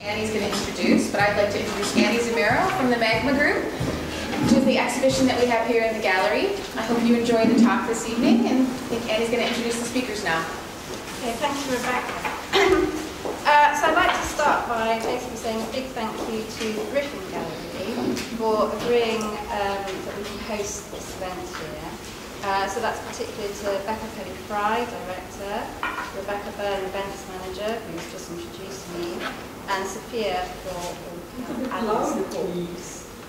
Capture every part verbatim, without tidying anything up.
Annie's going to introduce, but I'd like to introduce Annie Zamero from the Magma Group to the exhibition that we have here in the gallery. I hope you enjoyed the talk this evening, and I think Annie's going to introduce the speakers now. Okay, thank you, Rebecca. uh, so I'd like to start by basically saying a big thank you to the Griffin Gallery for agreeing um, that we can host this event here. Uh, so that's particularly to Becca Pelly-Fry, director, Rebecca Byrne, events manager, who's just introduced me, and Sophia for um, adding support.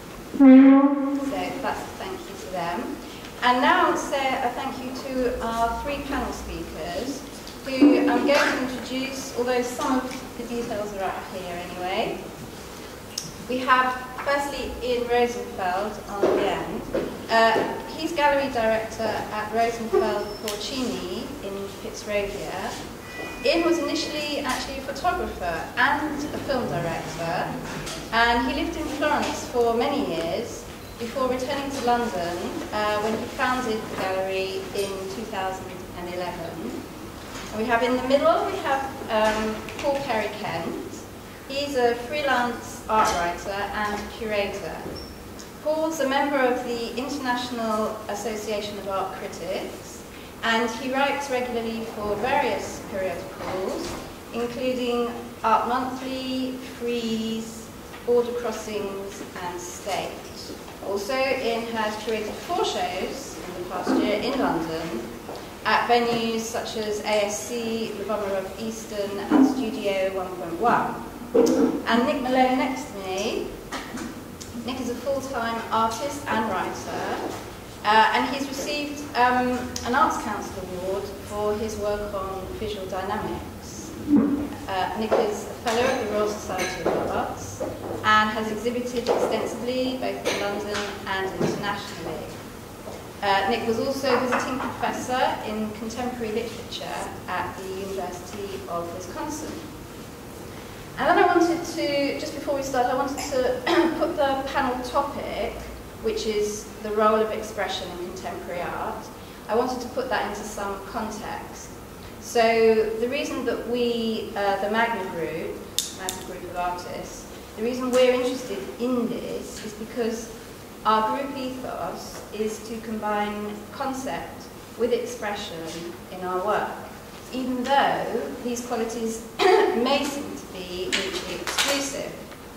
So that's a thank you to them. And now I'll say a thank you to our three panel speakers, who I'm going to introduce, although some of the details are out here anyway. We have, firstly, Ian Rosenfeld on the end. Uh, he's gallery director at Rosenfeld Porcini in Fitzrovia. Ian was initially actually a photographer and a film director, and he lived in Florence for many years before returning to London uh, when he founded the gallery in two thousand eleven. And we have in the middle, we have um, Paul Carey-Kent. He's a freelance art writer and curator. Paul's a member of the International Association of Art Critics, and he writes regularly for various periodicals, including Art Monthly, Frieze, Border Crossings, and State. Also, Ian has curated four shows in the past year in London, at venues such as A S C, Le Bomber of Easton, and Studio one point one. And Nick Malone next to me. Nick is a full-time artist and writer, uh, and he's received um, an Arts Council Award for his work on visual dynamics. Uh, Nick is a fellow of the Royal Society of Arts and has exhibited extensively both in London and internationally. Uh, Nick was also visiting professor in contemporary literature at the University of Wisconsin. And then I wanted to, just before we start, I wanted to put the panel topic, which is the role of expression in contemporary art, I wanted to put that into some context. So the reason that we, uh, the Magma Group, Magma Group of artists, the reason we're interested in this is because our group ethos is to combine concept with expression in our work, even though these qualities may seem to be mutually exclusive.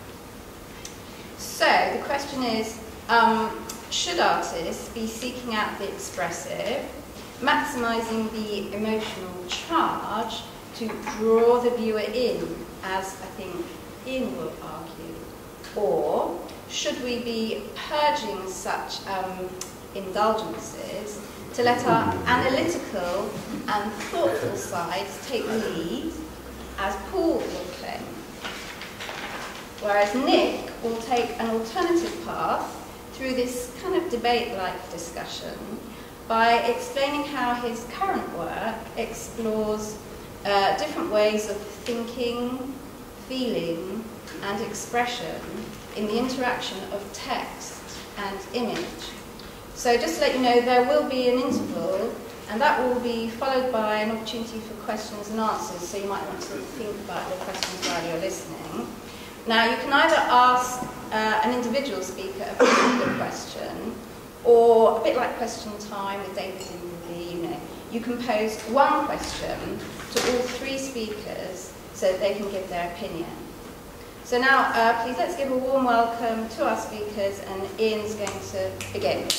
So the question is, um, should artists be seeking out the expressive, maximising the emotional charge to draw the viewer in, as I think Ian will argue, or should we be purging such um, indulgences to let our analytical and thoughtful sides take the lead, as Paul will claim? Whereas Nick will take an alternative path through this kind of debate-like discussion by explaining how his current work explores uh, different ways of thinking, feeling, and expression in the interaction of text and image. So just to let you know, there will be an interval, and that will be followed by an opportunity for questions and answers, so you might want to think about your questions while you're listening. Now, you can either ask uh, an individual speaker a particular question, or a bit like question time with David Dimbleby, you know, you can pose one question to all three speakers so that they can give their opinion. So now, uh, please let's give a warm welcome to our speakers, and Ian's going to begin.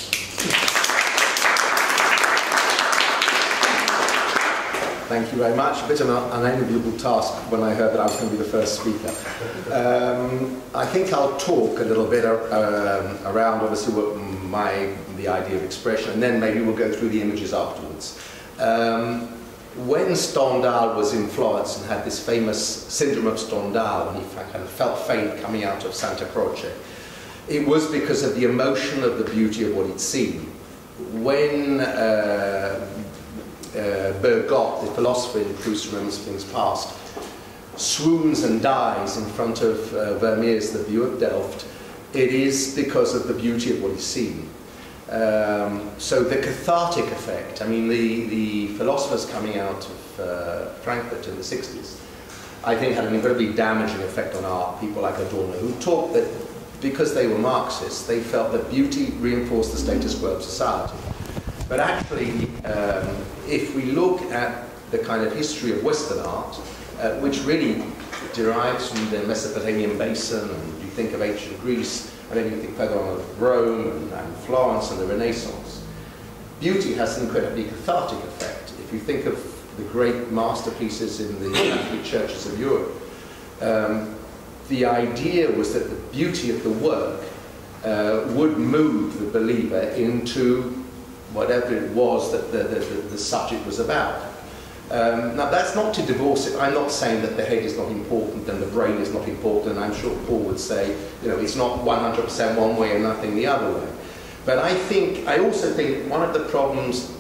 Thank you very much. A bit of an unenviable task when I heard that I was going to be the first speaker. Um, I think I'll talk a little bit uh, um, around, obviously, what my the idea of expression, and then maybe we'll go through the images afterwards. Um, when Stendhal was in Florence and had this famous syndrome of Stendhal, when he kind of felt faint coming out of Santa Croce, it was because of the emotion of the beauty of what he'd seen. When uh, uh, Bergotte, the philosopher in Proust Remembers Things Past, swoons and dies in front of uh, Vermeer's The View of Delft, it is because of the beauty of what he's seen. Um, so the cathartic effect, I mean, the, the philosophers coming out of uh, Frankfurt in the sixties, I think had an incredibly damaging effect on art. People like Adorno, who taught that because they were Marxists, they felt that beauty reinforced the status quo of society. But actually, um, if we look at the kind of history of Western art, uh, which really derives from the Mesopotamian basin, and you think of ancient Greece, and then you think further on of Rome and, and Florence and the Renaissance, beauty has an incredibly cathartic effect. If you think of the great masterpieces in the Catholic churches of Europe, um, the idea was that the beauty of the work uh, would move the believer into whatever it was that the, the, the, the subject was about. Um, now that's not to divorce it. I'm not saying that the head is not important and the brain is not important, and I'm sure Paul would say, you know, it's not one hundred percent one way and nothing the other way. But I think, I also think one of the problems,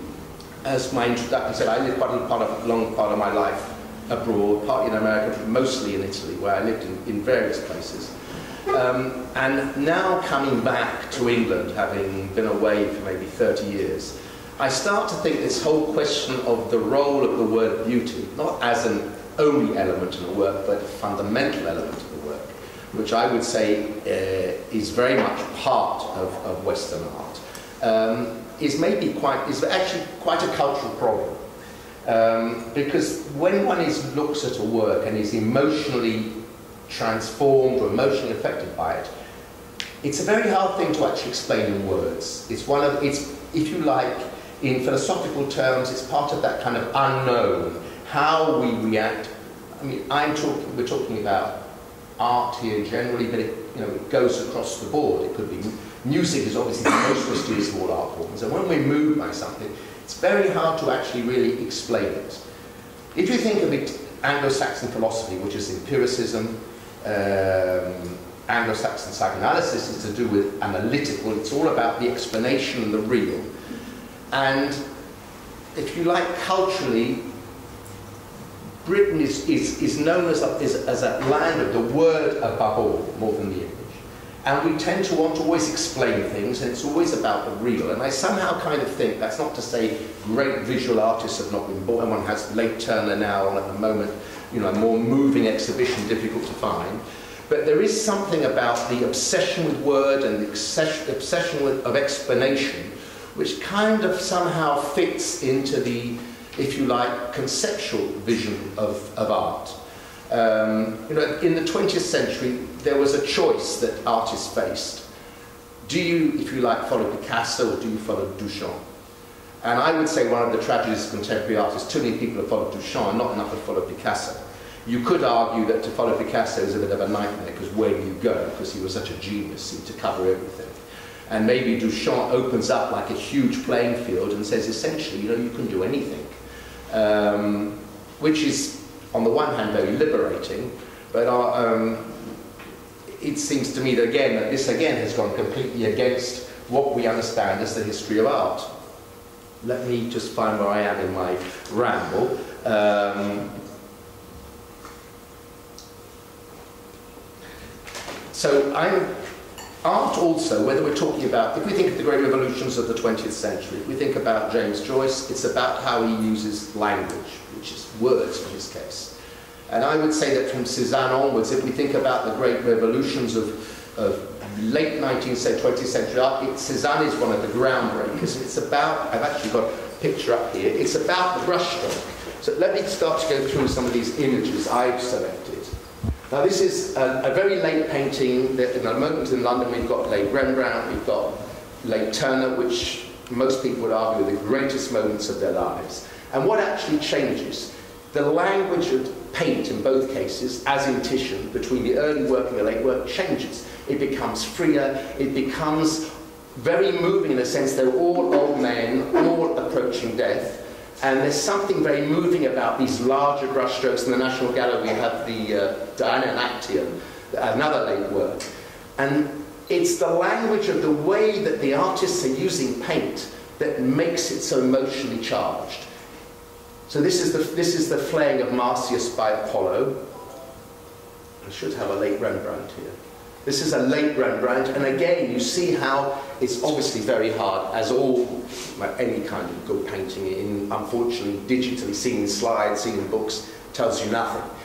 as my introduction said, I lived quite a part of, long part of my life abroad, partly in America, but mostly in Italy, where I lived in, in various places. Um, and now coming back to England, having been away for maybe thirty years, I start to think this whole question of the role of the word beauty, not as an only element in the work, but a fundamental element of the work, which I would say uh, is very much part of, of Western art, um, is maybe quite, is actually quite a cultural problem. Um, because when one is, looks at a work and is emotionally transformed or emotionally affected by it, it's a very hard thing to actually explain in words. It's one of, it's, if you like, in philosophical terms, it's part of that kind of unknown, how we react. I mean, I'm talking, we're talking about art here generally, but it, you know, it goes across the board. It could be, music is obviously the most mysterious of all art forms, and when we're moved by something, it's very hard to actually really explain it. If you think of it, Anglo-Saxon philosophy, which is empiricism, um, Anglo-Saxon psychoanalysis is to do with analytical, it's all about the explanation and the real. And if you like, culturally, Britain is, is, is known as a, is, as a land of the word above all, more than the image. And we tend to want to always explain things, and it's always about the real. And I somehow kind of think, that's not to say great visual artists have not been born. One has Lake Turner now on at the moment, you know, a more moving exhibition, difficult to find. But there is something about the obsession with word and the obsession with, of explanation, which kind of somehow fits into the, if you like, conceptual vision of, of art. Um, you know, in the twentieth century, there was a choice that artists faced. Do you, if you like, follow Picasso, or do you follow Duchamp? And I would say one of the tragedies of contemporary art is too many people have followed Duchamp and not enough have followed Picasso. You could argue that to follow Picasso is a bit of a nightmare, because where do you go? Because he was such a genius, he to cover everything. And maybe Duchamp opens up like a huge playing field and says, essentially, you know, you can do anything. Um, which is, on the one hand, very liberating, but uh, um, it seems to me that, again, that this, again, has gone completely against what we understand as the history of art. Let me just find where I am in my ramble. Um, so I'm... Art also, whether we're talking about, if we think of the great revolutions of the twentieth century, if we think about James Joyce, it's about how he uses language, which is words in his case. And I would say that from Cézanne onwards, if we think about the great revolutions of, of late nineteenth century, twentieth century art, it, Cézanne is one of the groundbreakers. It's about, I've actually got a picture up here, it's about the brushstroke. So let me start to go through some of these images I've selected. Now this is a, a very late painting. That in a moment in London we've got late Rembrandt, we've got late Turner, which most people would argue are the greatest moments of their lives. And what actually changes? The language of paint in both cases, as in Titian, between the early work and the late work, changes. It becomes freer, it becomes very moving in a sense. They're all old men, all approaching death. And there's something very moving about these larger brushstrokes. In the National Gallery we have the uh, Diana and Actaeon, another late work. And it's the language of the way that the artists are using paint that makes it so emotionally charged. So this is the, this is the flaying of Marsyas by Apollo. I should have a late Rembrandt here. This is a late Rembrandt, and again, you see how it's obviously very hard, as all, like any kind of good painting, in, unfortunately, digitally seen in slides, seen in books, tells you nothing.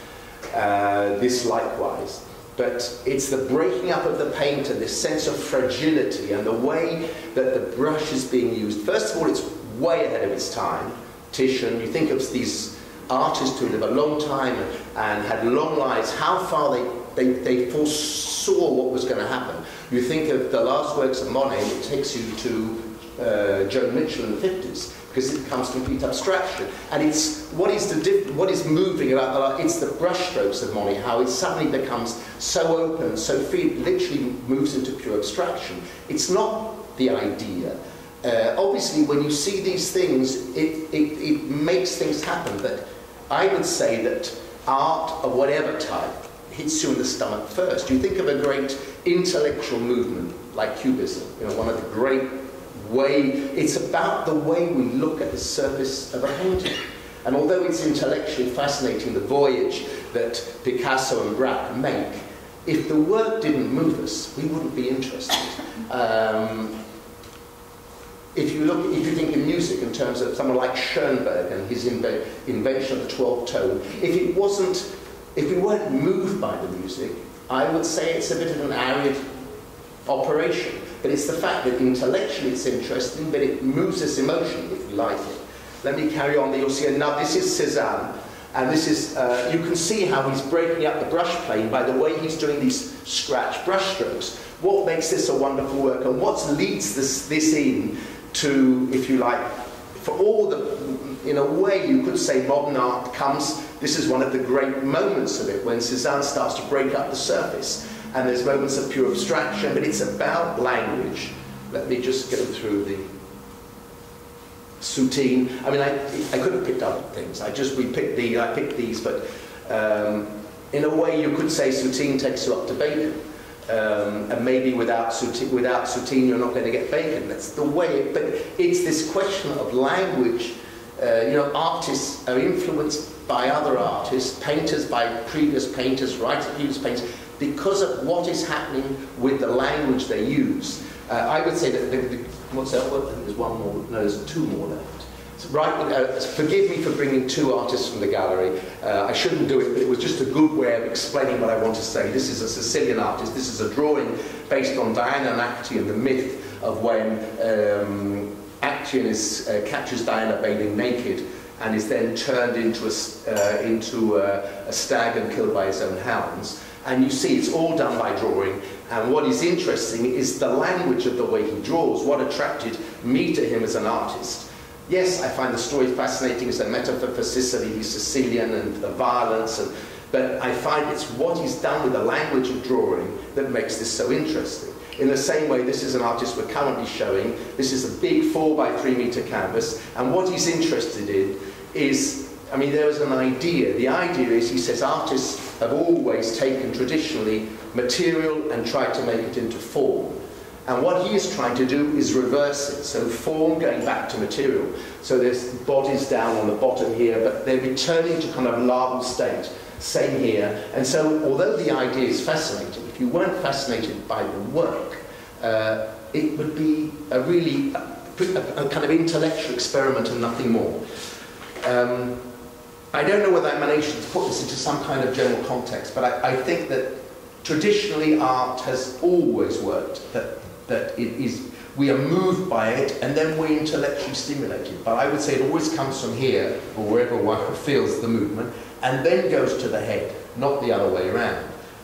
uh, this likewise. But it's the breaking up of the painter, this sense of fragility, and the way that the brush is being used. First of all, it's way ahead of its time. Titian, you think of these artists who lived a long time and had long lives, how far they, they, they foresaw what was going to happen. You think of the last works of Monet, it takes you to uh, Joan Mitchell in the fifties, because it becomes complete abstraction. And it's what is the diff what is moving about the art? It's the brushstrokes of Monet, how it suddenly becomes so open, so free, it literally moves into pure abstraction. It's not the idea. Uh, obviously, when you see these things, it, it, it makes things happen. But I would say that art of whatever type hits you in the stomach first. You think of a great intellectual movement like Cubism, you know, one of the great way, it's about the way we look at the surface of a painting. And although it's intellectually fascinating, the voyage that Picasso and Braque make, if the work didn't move us, we wouldn't be interested. Um, if you look, if you think in music in terms of someone like Schoenberg and his inve invention of the twelfth tone, if it wasn't, if we weren't moved by the music, I would say it's a bit of an arid operation. But it's the fact that intellectually it's interesting, but it moves us emotionally, if you like it. Let me carry on. You'll see, now this is Cézanne, and this is, uh, you can see how he's breaking up the brush plane by the way he's doing these scratch brush strokes. What makes this a wonderful work, and what leads this, this in to, if you like, for all the, in a way you could say modern art comes, this is one of the great moments of it, when Cézanne starts to break up the surface. And there's moments of pure abstraction, but it's about language. Let me just go through the Soutine. I mean, I, I could have picked other things. I just, we picked the, I picked these, but um, in a way you could say Soutine takes you up to Bacon. Um, and maybe without Soutine, without Soutine you're not going to get Bacon. That's the way, it, but it's this question of language. Uh, you know, artists are influenced by other artists, painters by previous painters, writers by previous painters, because of what is happening with the language they use. Uh, I would say that, the, the, what's that? Well, there's one more, no, there's two more left. So, right, uh, forgive me for bringing two artists from the gallery. Uh, I shouldn't do it, but it was just a good way of explaining what I want to say. This is a Sicilian artist. This is a drawing based on Diana and Actaeon, the myth of when um, Actaeon is, uh, captures Diana bathing naked and is then turned into, a, uh, into a, a stag and killed by his own hounds. And you see it's all done by drawing, and what is interesting is the language of the way he draws, what attracted me to him as an artist. Yes, I find the story fascinating as a metaphor for Sicily, he's Sicilian and the violence, and, but I find it's what he's done with the language of drawing that makes this so interesting. In the same way, this is an artist we're currently showing. This is a big four by three meter canvas, and what he's interested in is, I mean, there was an idea. The idea is, he says, artists have always taken traditionally material and tried to make it into form. And what he is trying to do is reverse it. So form going back to material. So there's bodies down on the bottom here, but they're returning to kind of larval state. Same here. And so although the idea is fascinating, if you weren't fascinated by the work, uh, it would be a really a, a, a kind of intellectual experiment and nothing more. Um, I don't know whether I managed to put this into some kind of general context, but I, I think that traditionally art has always worked, that, that it is, we are moved by it and then we're intellectually stimulated. But I would say it always comes from here, or wherever one feels the movement, and then goes to the head, not the other way around.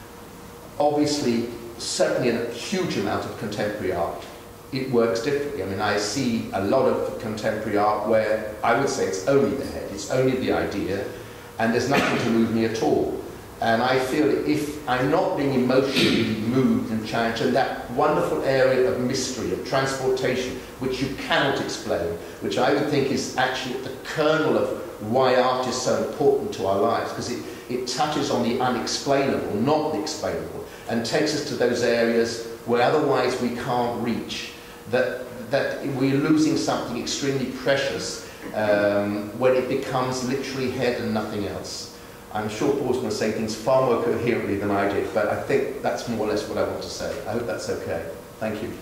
Obviously, certainly in a huge amount of contemporary art, it works differently. I mean, I see a lot of contemporary art where I would say it's only the head, it's only the idea, and there's nothing to move me at all. And I feel that if I'm not being emotionally moved and challenged, and that wonderful area of mystery, of transportation, which you cannot explain, which I would think is actually at the kernel of why art is so important to our lives, because it, it touches on the unexplainable, not the explainable, and takes us to those areas where otherwise we can't reach. That, that we're losing something extremely precious um, when it becomes literally head and nothing else. I'm sure Paul's going to say things far more coherently than I did, but I think that's more or less what I want to say. I hope that's okay. Thank you.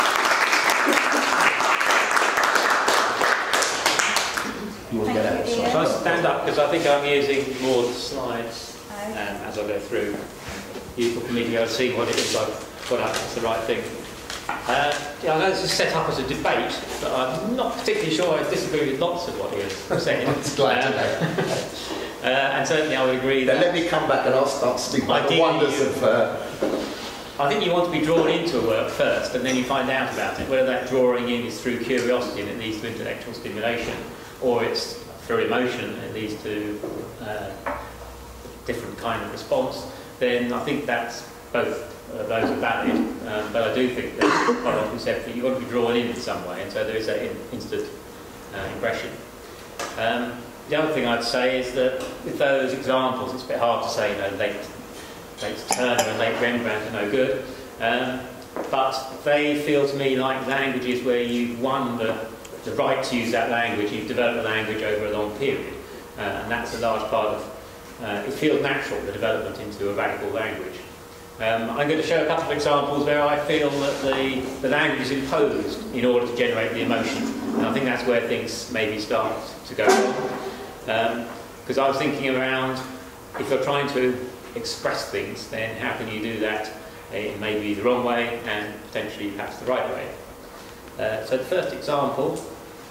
You want to get out? Shall I stand up, because I think I'm using more slides um, as I go through. Useful for me to be able to see what it is I've got up, it's the right thing. Uh, yeah, I know this is set up as a debate, but I'm not particularly sure I disagree with lots of what he has said. It's glad to know. Uh, and certainly I would agree then that... let me come back and I'll start speaking about the wonders you, of... Uh... I think you want to be drawn into a work first, and then you find out about it, whether that drawing in is through curiosity and it leads to intellectual stimulation, or it's through emotion and it leads to uh, different kind of response. Then I think that's both uh, those are valid, um, but I do think that quite often said that you've got to be drawn in in some way, and so there is that in, instant uh, impression. Um, the other thing I'd say is that with those examples, it's a bit hard to say, you know, late, late Turner and late Rembrandt are no good, um, but they feel to me like languages where you've won the, the right to use that language, you've developed the language over a long period, uh, and that's a large part of Uh, it feels natural, the development into a radical language. Um, I'm going to show a couple of examples where I feel that the, the language is imposed in order to generate the emotion. And I think that's where things maybe start to go wrong. Because um, I was thinking around, if you're trying to express things, then how can you do that in maybe the wrong way and potentially perhaps the right way? Uh, so the first example,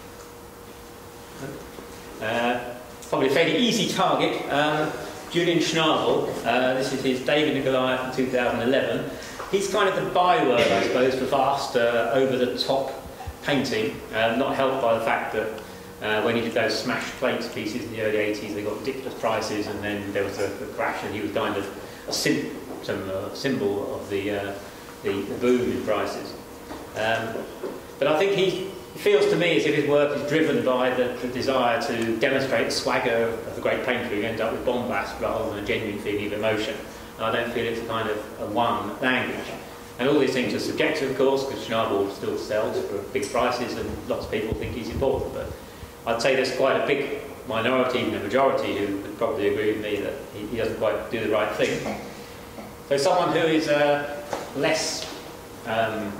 uh, probably a fairly easy target, um, Julian Schnabel. Uh, this is his David and Goliath in two thousand eleven. He's kind of the byword, I suppose, for vast, uh, over-the-top painting, um, not helped by the fact that uh, when he did those smash plates pieces in the early eighties, they got ridiculous prices, and then there was a, a crash, and he was kind of a symptom, a symbol of the, uh, the, the boom in prices. Um, but I think he It feels to me as if his work is driven by the, the desire to demonstrate the swagger of the great painter who ends up with bombast rather than a genuine feeling of emotion. And I don't feel it's a kind of a one language. And all these things are subjective, of course, because Schnabel still sells for big prices and lots of people think he's important. But I'd say there's quite a big minority, even a majority, who would probably agree with me that he, he doesn't quite do the right thing. So someone who is uh, less... Um,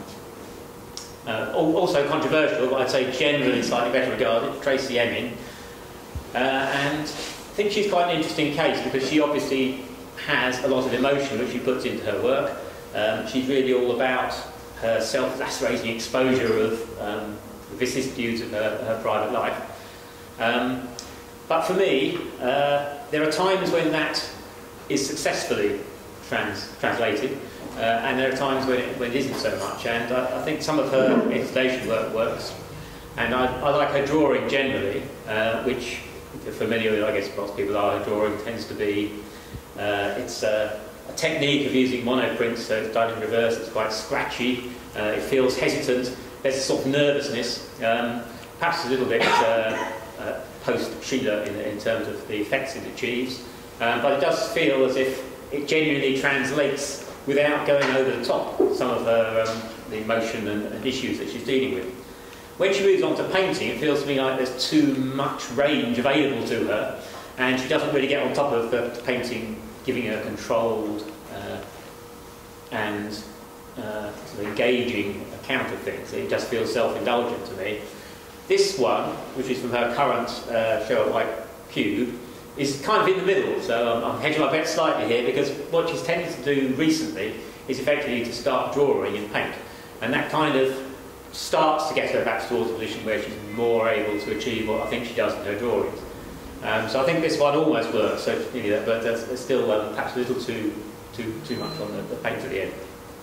Uh, also controversial, but I'd say generally slightly better regarded, Tracy Emin. Uh, and I think she's quite an interesting case because she obviously has a lot of emotion which she puts into her work. Um, she's really all about her self-lacerating exposure of um, the vicissitudes of her, her private life. Um, but for me, uh, there are times when that is successfully trans translated. Uh, and there are times when it, when it isn't so much, and I, I think some of her installation work works. And I, I like her drawing generally, uh, which, if you're familiar with, I guess most people are, her drawing tends to be, uh, it's a, a technique of using monoprints, so it's done in reverse, it's quite scratchy, uh, it feels hesitant, there's a sort of nervousness, um, perhaps a little bit uh, uh, post-Sheila in, in terms of the effects it achieves, um, but it does feel as if it genuinely translates without going over the top some of her, um, the emotion and, and issues that she's dealing with. When she moves on to painting, it feels to me like there's too much range available to her, and she doesn't really get on top of the painting, giving her controlled uh, and uh, sort of engaging account of things. It just feels self-indulgent to me. This one, which is from her current uh, show at White Cube, is kind of in the middle, so I'm, I'm hedging my bet slightly here because what she's tended to do recently is effectively to start drawing in paint, and that kind of starts to get her back towards a position where she's more able to achieve what I think she does in her drawings. Um, so I think this one almost works, so you know, but there's, there's still um, perhaps a little too too too much on the, the paint at the end.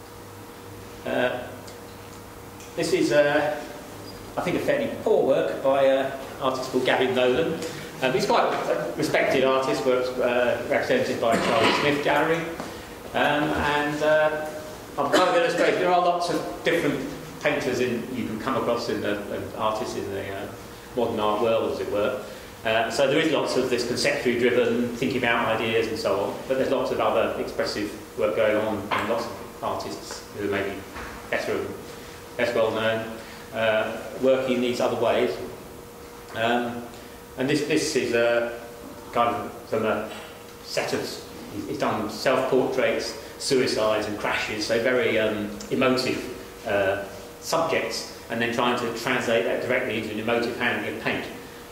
Uh, this is, uh, I think, a fairly poor work by an artist called Griffin Gallery. Um, he's quite a respected artist, works uh, represented by Charles Smith Gallery, um, and uh, I'm kind of illustrating. There are lots of different painters in you can come across in the and artists in the uh, modern art world, as it were. Uh, so there is lots of this conceptually driven, thinking about ideas and so on, but there's lots of other expressive work going on, and lots of artists who may be better and less well known, uh, working in these other ways. Um, And this, this is a kind of from a set of, he's done self-portraits, suicides and crashes, so very um, emotive uh, subjects, and then trying to translate that directly into an emotive handling of paint.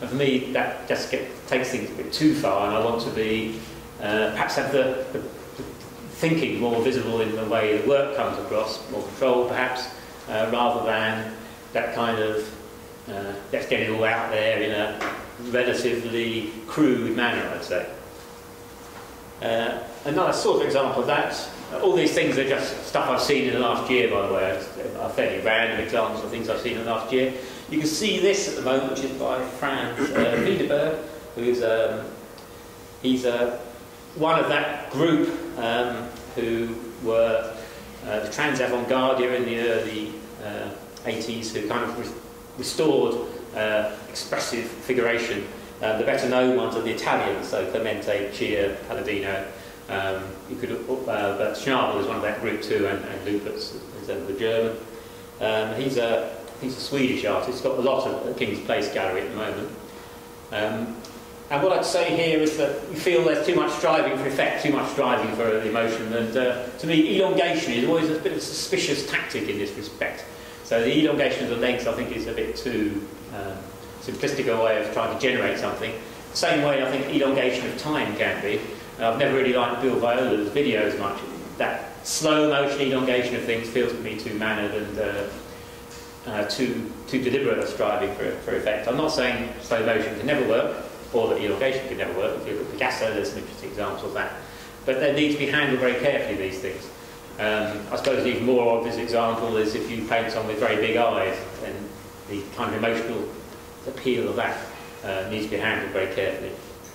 And for me, that just get, takes things a bit too far, and I want to be, uh, perhaps have the, the, the thinking more visible in the way the work comes across, more controlled perhaps, uh, rather than that kind of, uh, let's get it all out there in a relatively crude manner, I'd say. Uh, another sort of example of that, all these things are just stuff I've seen in the last year, by the way, are fairly random examples of things I've seen in the last year. You can see this at the moment, which is by Franz uh, Wiedeberg, who's um, he's uh, one of that group um, who were uh, the trans avant-garde in the early uh, eighties, who kind of re restored uh, expressive figuration. Uh, the better known ones are the Italians, so Clemente, Chia, Palladino. Um, you could, uh, but Schnabel is one of that group too, and, and Lupus is uh, the German. Um, he's a he's a Swedish artist. He's got a lot at the King's Place Gallery at the moment. Um, and what I'd say here is that you feel there's too much striving for effect, too much striving for emotion, and uh, to me, elongation is always a bit of a suspicious tactic in this respect. So the elongation of the legs, I think, is a bit too um, simplistic a way of trying to generate something. The same way I think elongation of time can be. Uh, I've never really liked Bill Viola's videos much. That slow motion elongation of things feels to me too mannered and uh, uh, too too deliberate a striving for, for effect. I'm not saying slow motion can never work, or that elongation can never work. If you look at Picasso, there's some interesting examples of that. But they need to be handled very carefully, these things. Um, I suppose an even more obvious example is if you paint someone with very big eyes, then the kind of emotional appeal of that uh, needs to be handled very carefully.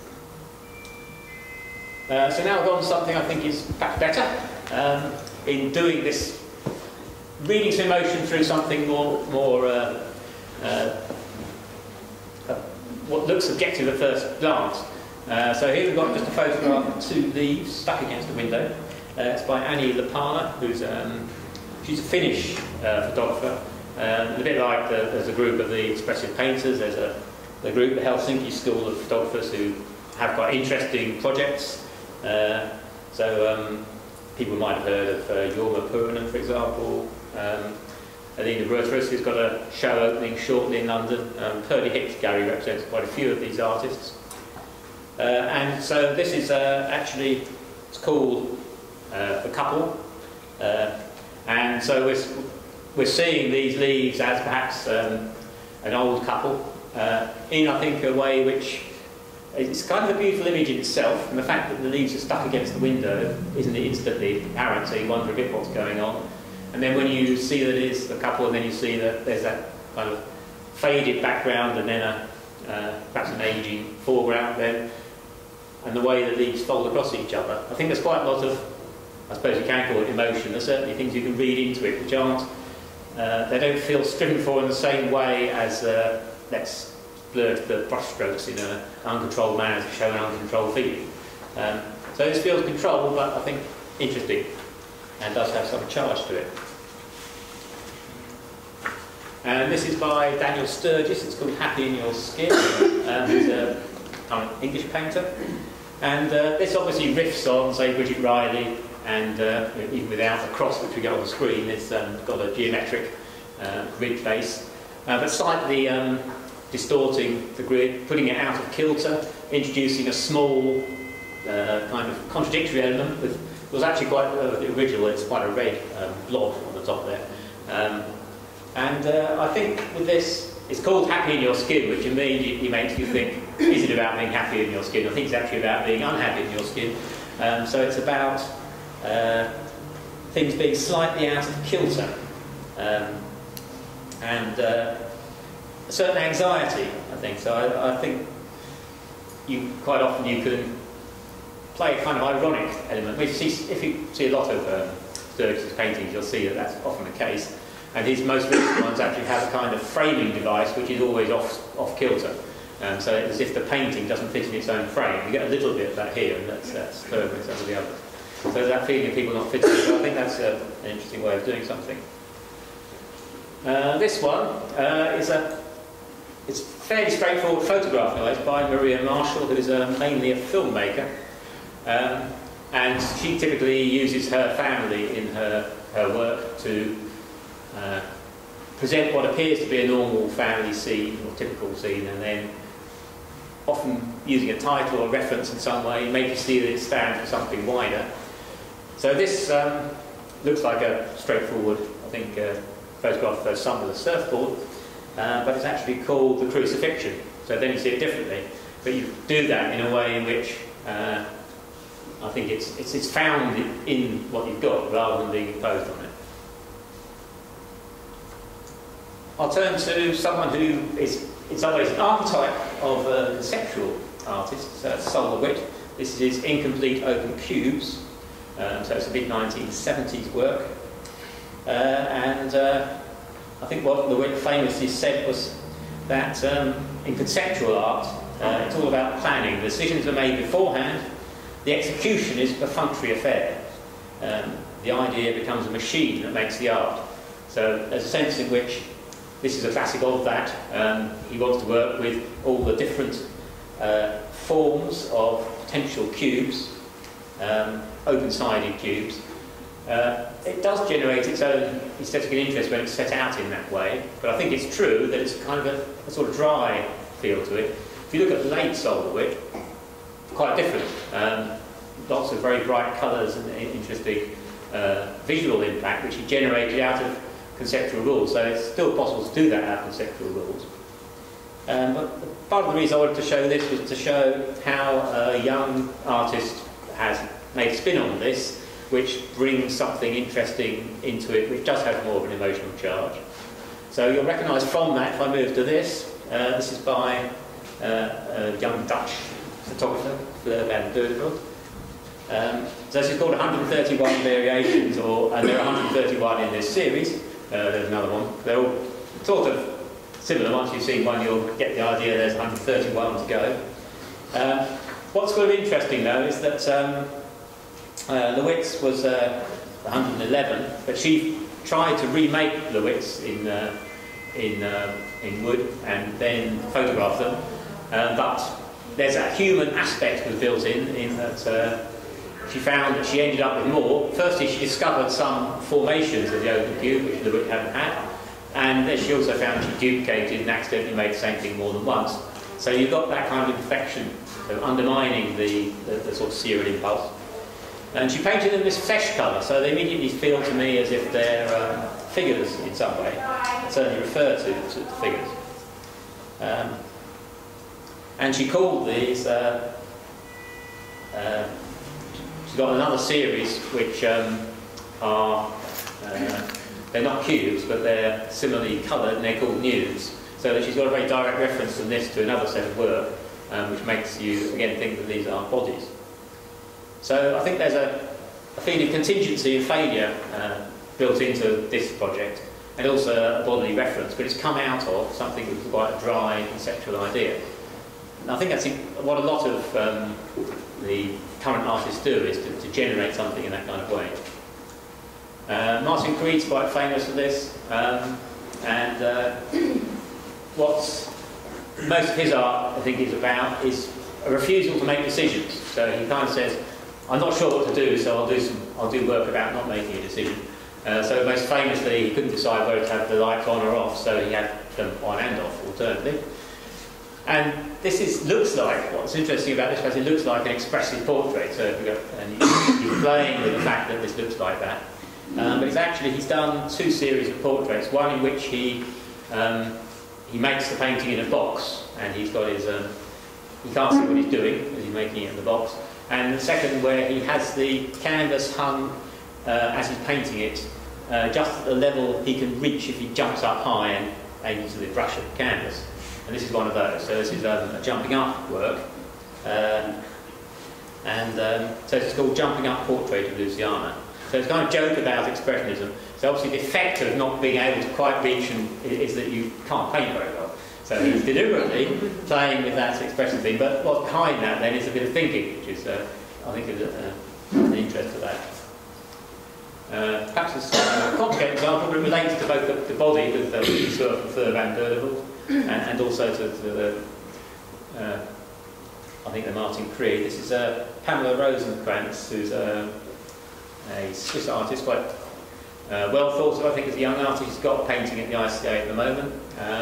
Uh, so now I've gone to something I think is perhaps better um, in doing this, reading some emotion through something more, more uh, uh, uh, what looks objective at first glance. Uh, so here we've got just a photograph of two leaves stuck against the window. Uh, it's by Annie Lapana, who's um, she's a Finnish uh, photographer. Um, a bit like the, there's a group of the expressive painters. There's a the group, the Helsinki School of Photographers, who have quite interesting projects. Uh, so um, people might have heard of uh, Jorma Purinen, for example. Um, Alina Brotherus, who's got a show opening shortly in London. Um, Pearly Hicks Gallery represents quite a few of these artists. Uh, and so this is uh, actually, it's called uh, The Couple. Uh, and so we're, we're seeing these leaves as perhaps um, an old couple uh, in, I think, a way which it's kind of a beautiful image in itself, and the fact that the leaves are stuck against the window isn't instantly apparent, so you wonder a bit what's going on. And then when you see that it is a couple, and then you see that there's that kind of faded background and then a, uh, perhaps an ageing foreground then, and the way the leaves fold across each other. I think there's quite a lot of, I suppose you can call it emotion, there's certainly things you can read into it which aren't, uh, they don't feel striven for in the same way as, uh, let's blur the brushstrokes in an uncontrolled manner to show an uncontrolled feeling. Um, so this feels controlled, but I think interesting, and does have some charge to it. And this is by Daniel Sturgis. It's called Happy in Your Skin. Um, he's a kind of English painter. And uh, this obviously riffs on, say, Bridget Riley, and uh, even without the cross which we get on the screen, it's um, got a geometric uh, grid face, uh, but slightly um, distorting the grid, putting it out of kilter, introducing a small uh, kind of contradictory element. With, it was actually quite uh, the original. It's quite a red um, blob on the top there, um, and uh, I think with this, it's called Happy in Your Skin, which immediately makes you think, is it about being happy in your skin? I think it's actually about being unhappy in your skin. Um, so it's about uh, things being slightly out of kilter, um, and uh, a certain anxiety, I think. So I, I think you quite often you can play a kind of ironic element. We see, if you see a lot of um, Sturgis's paintings, you'll see that that's often the case. And his most recent ones actually have a kind of framing device which is always off, off kilter. Um, so it's as if the painting doesn't fit in its own frame. You get a little bit of that here, and that's, that's further than some of the others. So there's that feeling of people not fitting. So I think that's uh, an interesting way of doing something. Uh, this one uh, is a it's a fairly straightforward photograph, though. It's by Maria Marshall, who's uh, mainly a filmmaker. Um, and she typically uses her family in her, her work to uh, present what appears to be a normal family scene or typical scene, and then often using a title or reference in some way, make you see that it stands for something wider. So this um, looks like a straightforward, I think, uh, photograph of the sun with a surfboard, uh, but it's actually called the crucifixion. So then you see it differently. But you do that in a way in which uh, I think it's, it's, it's found in what you've got rather than being imposed on it. I'll turn to someone who is, in some ways, an archetype of a conceptual artist, so Sol LeWitt. This is his Incomplete Open Cubes, um, so it's a mid nineteen seventies work. Uh, and uh, I think what LeWitt famously said was that um, in conceptual art, uh, it's all about planning. The decisions are made beforehand, the execution is a perfunctory affair. Um, the idea becomes a machine that makes the art. So there's a sense in which this is a classic of that. Um, he wants to work with all the different uh, forms of potential cubes, um, open-sided cubes. Uh, it does generate its own aesthetic interest when it's set out in that way, but I think it's true that it's kind of a, a sort of dry feel to it. If you look at late Sol LeWitt, quite different. Um, lots of very bright colours and interesting uh, visual impact, which he generated out of conceptual rules, so it's still possible to do that out of conceptual rules. Um, but part of the reason I wanted to show this was to show how a young artist has made a spin on this, which brings something interesting into it, which does have more of an emotional charge. So you'll recognise from that, if I move to this, uh, this is by uh, a young Dutch photographer, Fleur van Doornveld. Um, so this is called one hundred thirty-one Variations, or, and there are one hundred thirty-one in this series. Uh, there's another one. They're all sort of similar. Once you've seen one, you'll get the idea there's one hundred thirty-one to go. Um, what's sort of interesting, though, is that um, uh, LeWitt's was uh, one hundred eleven, but she tried to remake LeWitt's in, uh, in, uh, in wood and then photograph them. Uh, but there's a human aspect was built in, in that uh, she found that she ended up with more. Firstly, she discovered some formations of the open cube, which LeWitt hadn't had, and then she also found she duplicated and accidentally made the same thing more than once. So you've got that kind of infection, of undermining the, the, the sort of serial impulse. And she painted them this flesh colour, so they immediately feel to me as if they're um, figures in some way, certainly refer to, to figures. Um, and she called these uh, uh, she's got another series which um, are, uh, they're not cubes, but they're similarly coloured and they're called nudes. So that she's got a very direct reference from this to another set of work, um, which makes you, again, think that these are bodies. So I think there's a, a feeling of contingency and failure uh, built into this project, and also a bodily reference, but it's come out of something that was quite a dry conceptual idea. And I think that's what a lot of um, the current artists do, is to, to generate something in that kind of way. Uh, Martin Creed's quite famous for this, um, and uh, what's most of his art, I think, is about is a refusal to make decisions. So he kind of says, I'm not sure what to do, so I'll do some, I'll do work about not making a decision. Uh, so most famously, he couldn't decide whether to have the lights on or off, so he had them on and off alternately. And this is, looks like, what's interesting about this, it looks like an expressive portrait, so if you go, and you, you're playing with the fact that this looks like that. Um, but it's actually, he's done two series of portraits, one in which he um, he makes the painting in a box, and he's got his, um, he can't see what he's doing as he's making it in the box, and the second where he has the canvas hung uh, as he's painting it, uh, just at the level he can reach if he jumps up high and aims to the brush of the canvas. And this is one of those. So this is um, a jumping up work. Um, and um, so it's called Jumping Up Portrait of Luciana. So it's kind of joke about expressionism. So obviously the effect of not being able to quite reach and, is that you can't paint very well. So he's deliberately playing with that expression thing. But what's behind that then is a bit of thinking, which is, uh, I think, is uh, an interest to that. Uh, perhaps a complicated example, but it relates to both the, the body with the Fleur Fleur van Doornveld, and, and also to, to the, uh, I think, the Martin Creed. This is uh, Pamela Rosenfeld, who's uh, a Swiss artist, quite uh, well thought of, I think, as a young artist. She's got a painting at the I C A at the moment, um,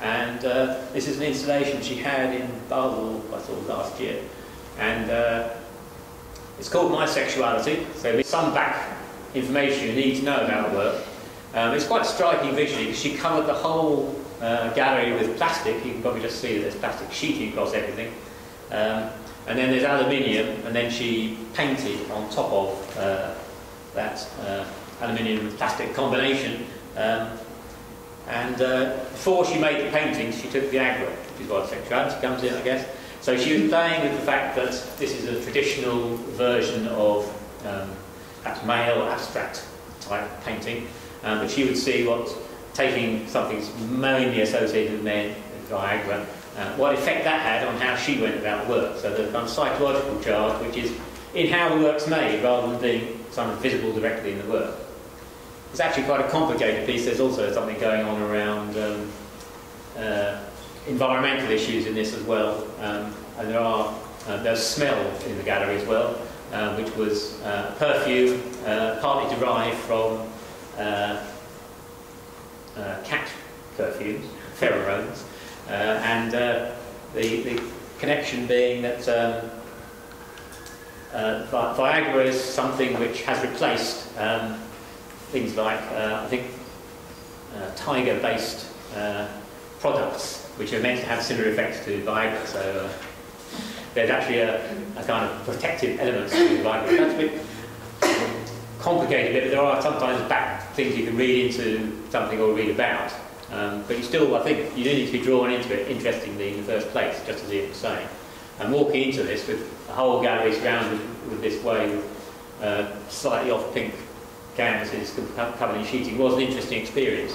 And uh, this is an installation she had in Basel, I thought, last year. And uh, it's called My Sexuality, so there's some back information you need to know about the work. Um, it's quite striking visually because she covered the whole uh, gallery with plastic. You can probably just see that there's plastic sheeting across everything. Um, and then there's aluminium, and then she painted on top of uh, that uh, aluminium and plastic combination. Um, and uh, before she made the paintings, she took Viagra, which is why sexuality comes in, I guess. So she was playing with the fact that this is a traditional version of um, perhaps male abstract type painting, um, but she would see what taking something that's mainly associated with men, Viagra, uh, what effect that had on how she went about the work. So the kind of psychological charge, which is in how the work's made rather than being something visible directly in the work. It's actually quite a complicated piece. There's also something going on around um, uh, environmental issues in this as well, um, and there are uh, there's smell in the gallery as well, uh, which was uh, perfume uh, partly derived from uh, uh, cat perfumes, pheromones, uh, and uh, the, the connection being that um, uh, Vi Viagra is something which has replaced um, things like uh, I think uh, tiger-based uh, products, which are meant to have similar effects to Viagra. So uh, there's actually a, a kind of protective element to Viagra. That's a bit complicated, but there are sometimes back things you can read into something or read about. Um, but you still, I think, you do need to be drawn into it, interestingly, in the first place, just as Ian was saying. And walking into this with a whole gallery surrounded with this way, with uh, slightly off pink canvases covered in sheeting, was an interesting experience.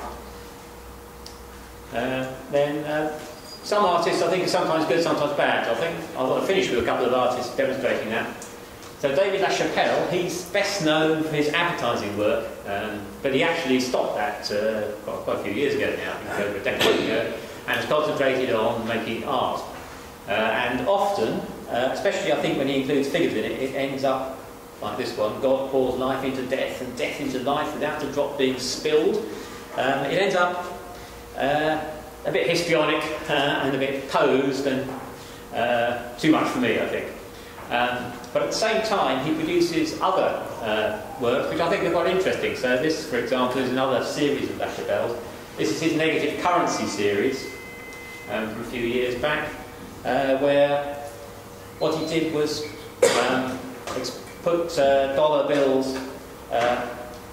Uh, then uh, some artists I think are sometimes good, sometimes bad. I think I want to finish with a couple of artists demonstrating that. So David LaChapelle, he's best known for his advertising work, um, but he actually stopped that uh, quite, quite a few years ago now, I think over a decade ago, and has concentrated on making art. Uh, and often, uh, especially I think when he includes figures in it, it ends up like this one: God pours life into death and death into life without a drop being spilled. Um, it ends up Uh, a bit histrionic uh, and a bit posed, and uh, too much for me, I think. Um, but at the same time, he produces other uh, work which I think are quite interesting. So this, for example, is another series of LaChapelle's. This is his negative currency series um, from a few years back, uh, where what he did was um, put uh, dollar bills uh,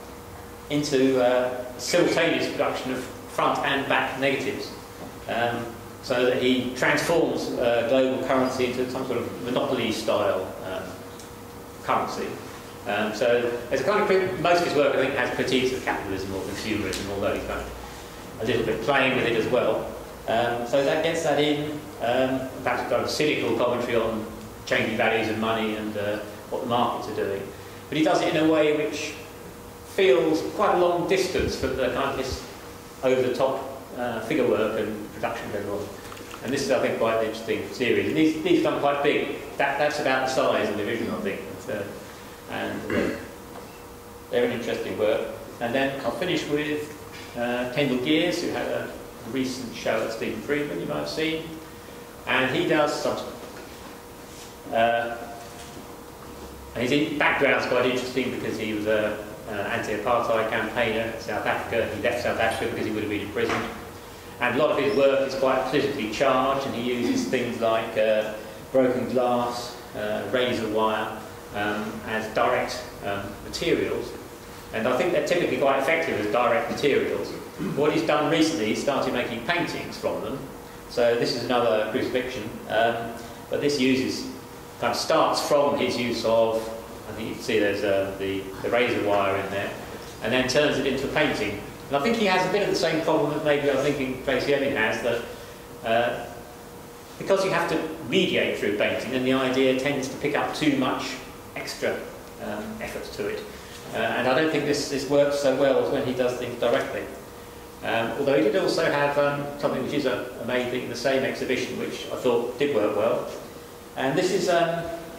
into uh, simultaneous production of front and back negatives, um, so that he transforms uh, global currency into some sort of monopoly style um, currency. Um, so there's a kind of, most of his work I think has critiques of capitalism or consumerism, although he's kind of a little bit playing with it as well. Um, so that gets that in, um, perhaps a kind of cynical commentary on changing values of money and uh, what the markets are doing. But he does it in a way which feels quite a long distance from the kind of this over-the-top uh, figure work and production going on. And this is, I think, quite an interesting series. And these, these are done quite big. That, that's about the size of the division, I think. So, and uh, they're an interesting work. And then I'll finish with uh, Kendall Gears, who had a recent show at Stephen Friedman, you might have seen. And he does some... Uh, his background's quite interesting because he was a Uh, anti-apartheid campaigner in South Africa. He left South Africa because he would have been imprisoned. And a lot of his work is quite politically charged, and he uses things like uh, broken glass, uh, razor wire um, as direct um, materials. And I think they're typically quite effective as direct materials. What he's done recently, he started making paintings from them. So this is another crucifixion, um, but this uses, kind of starts from his use of, I think you can see there's uh, the, the razor wire in there, and then turns it into a painting. And I think he has a bit of the same problem that maybe I'm thinking Tracy Emin has, that uh, because you have to mediate through painting, then the idea tends to pick up too much extra um, effort to it. Uh, and I don't think this, this works so well as when he does things directly. Um, although he did also have um, something which is a, a main thing in the same exhibition, which I thought did work well. And this is, um,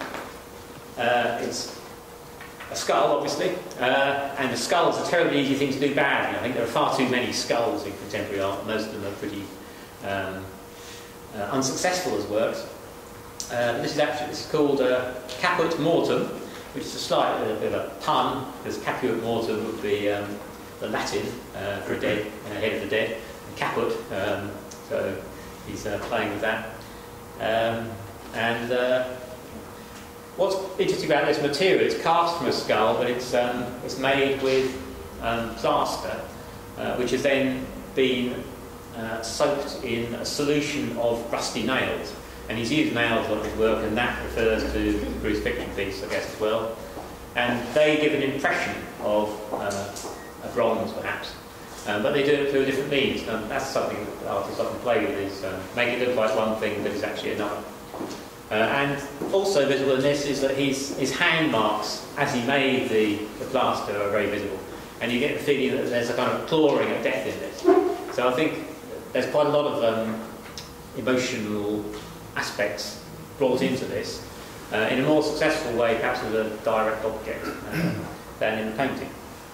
uh, it's a skull, obviously, uh, and the skulls are a terribly easy thing to do badly. I think there are far too many skulls in contemporary art. Most of them are pretty um, uh, unsuccessful as works. Uh, this is actually this is called uh, caput mortem, which is a slight uh, bit of a pun, because caput mortem would be um, the Latin uh, for a dead, uh, head of the dead, and caput, um, so he's uh, playing with that. Um, and uh, what's interesting about this material, it's cast from a skull, but it's, um, it's made with um, plaster, uh, which has then been uh, soaked in a solution of rusty nails. And he's used nails on his work, and that refers to the crucifixion piece, I guess, as well. And they give an impression of uh, a bronze, perhaps. Um, but they do it through different means, and that's something that artists often play with, is um, make it look like one thing, but it's actually another. Uh, and also visible in this is that his, his hand marks, as he made the, the plaster, are very visible. And you get the feeling that there's a kind of clawing of death in this. So I think there's quite a lot of um, emotional aspects brought into this, uh, in a more successful way perhaps as a direct object uh, than in the painting.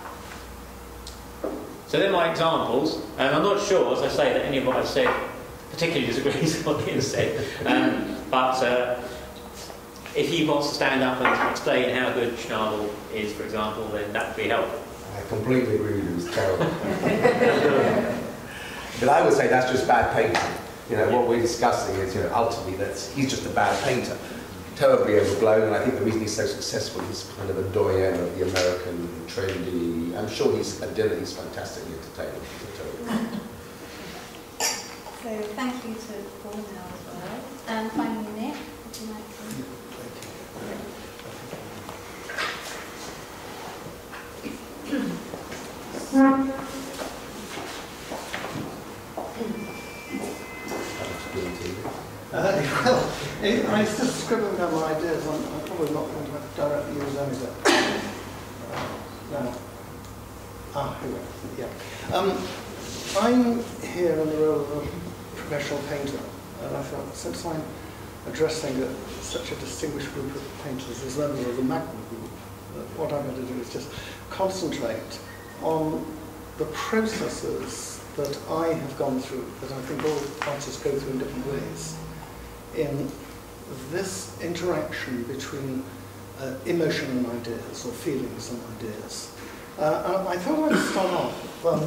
So they're my examples, and I'm not sure, as I say, that any of what I've said particularly disagrees with what Ian said, um, but uh, if he wants to stand up and explain how good Schnabel is, for example, then that would be helpful. I completely agree with you, it's terrible. But I would say that's just bad painting. You know, what we're discussing is, you know, ultimately that's, he's just a bad painter. Terribly overblown, and I think the reason he's so successful, he's kind of a doyen of the American trendy. I'm sure he's at dinner, he's fantastically entertaining. So thank you to Paul now as well. And finally, Nick, would you like to? Uh, well, it, I was just scribbling down my ideas. I'm, I'm probably not going to directly use any of it. Uh, no. Ah, here we go. Yeah. Um, I'm here in the role of a professional painter, and I thought, since I'm addressing a, such a distinguished group of painters as members of the Magma Group, that what I'm going to do is just concentrate on the processes that I have gone through, that I think all artists go through in different ways, in this interaction between uh, emotion and ideas, or feelings and ideas. Uh, and I thought I'd start off um,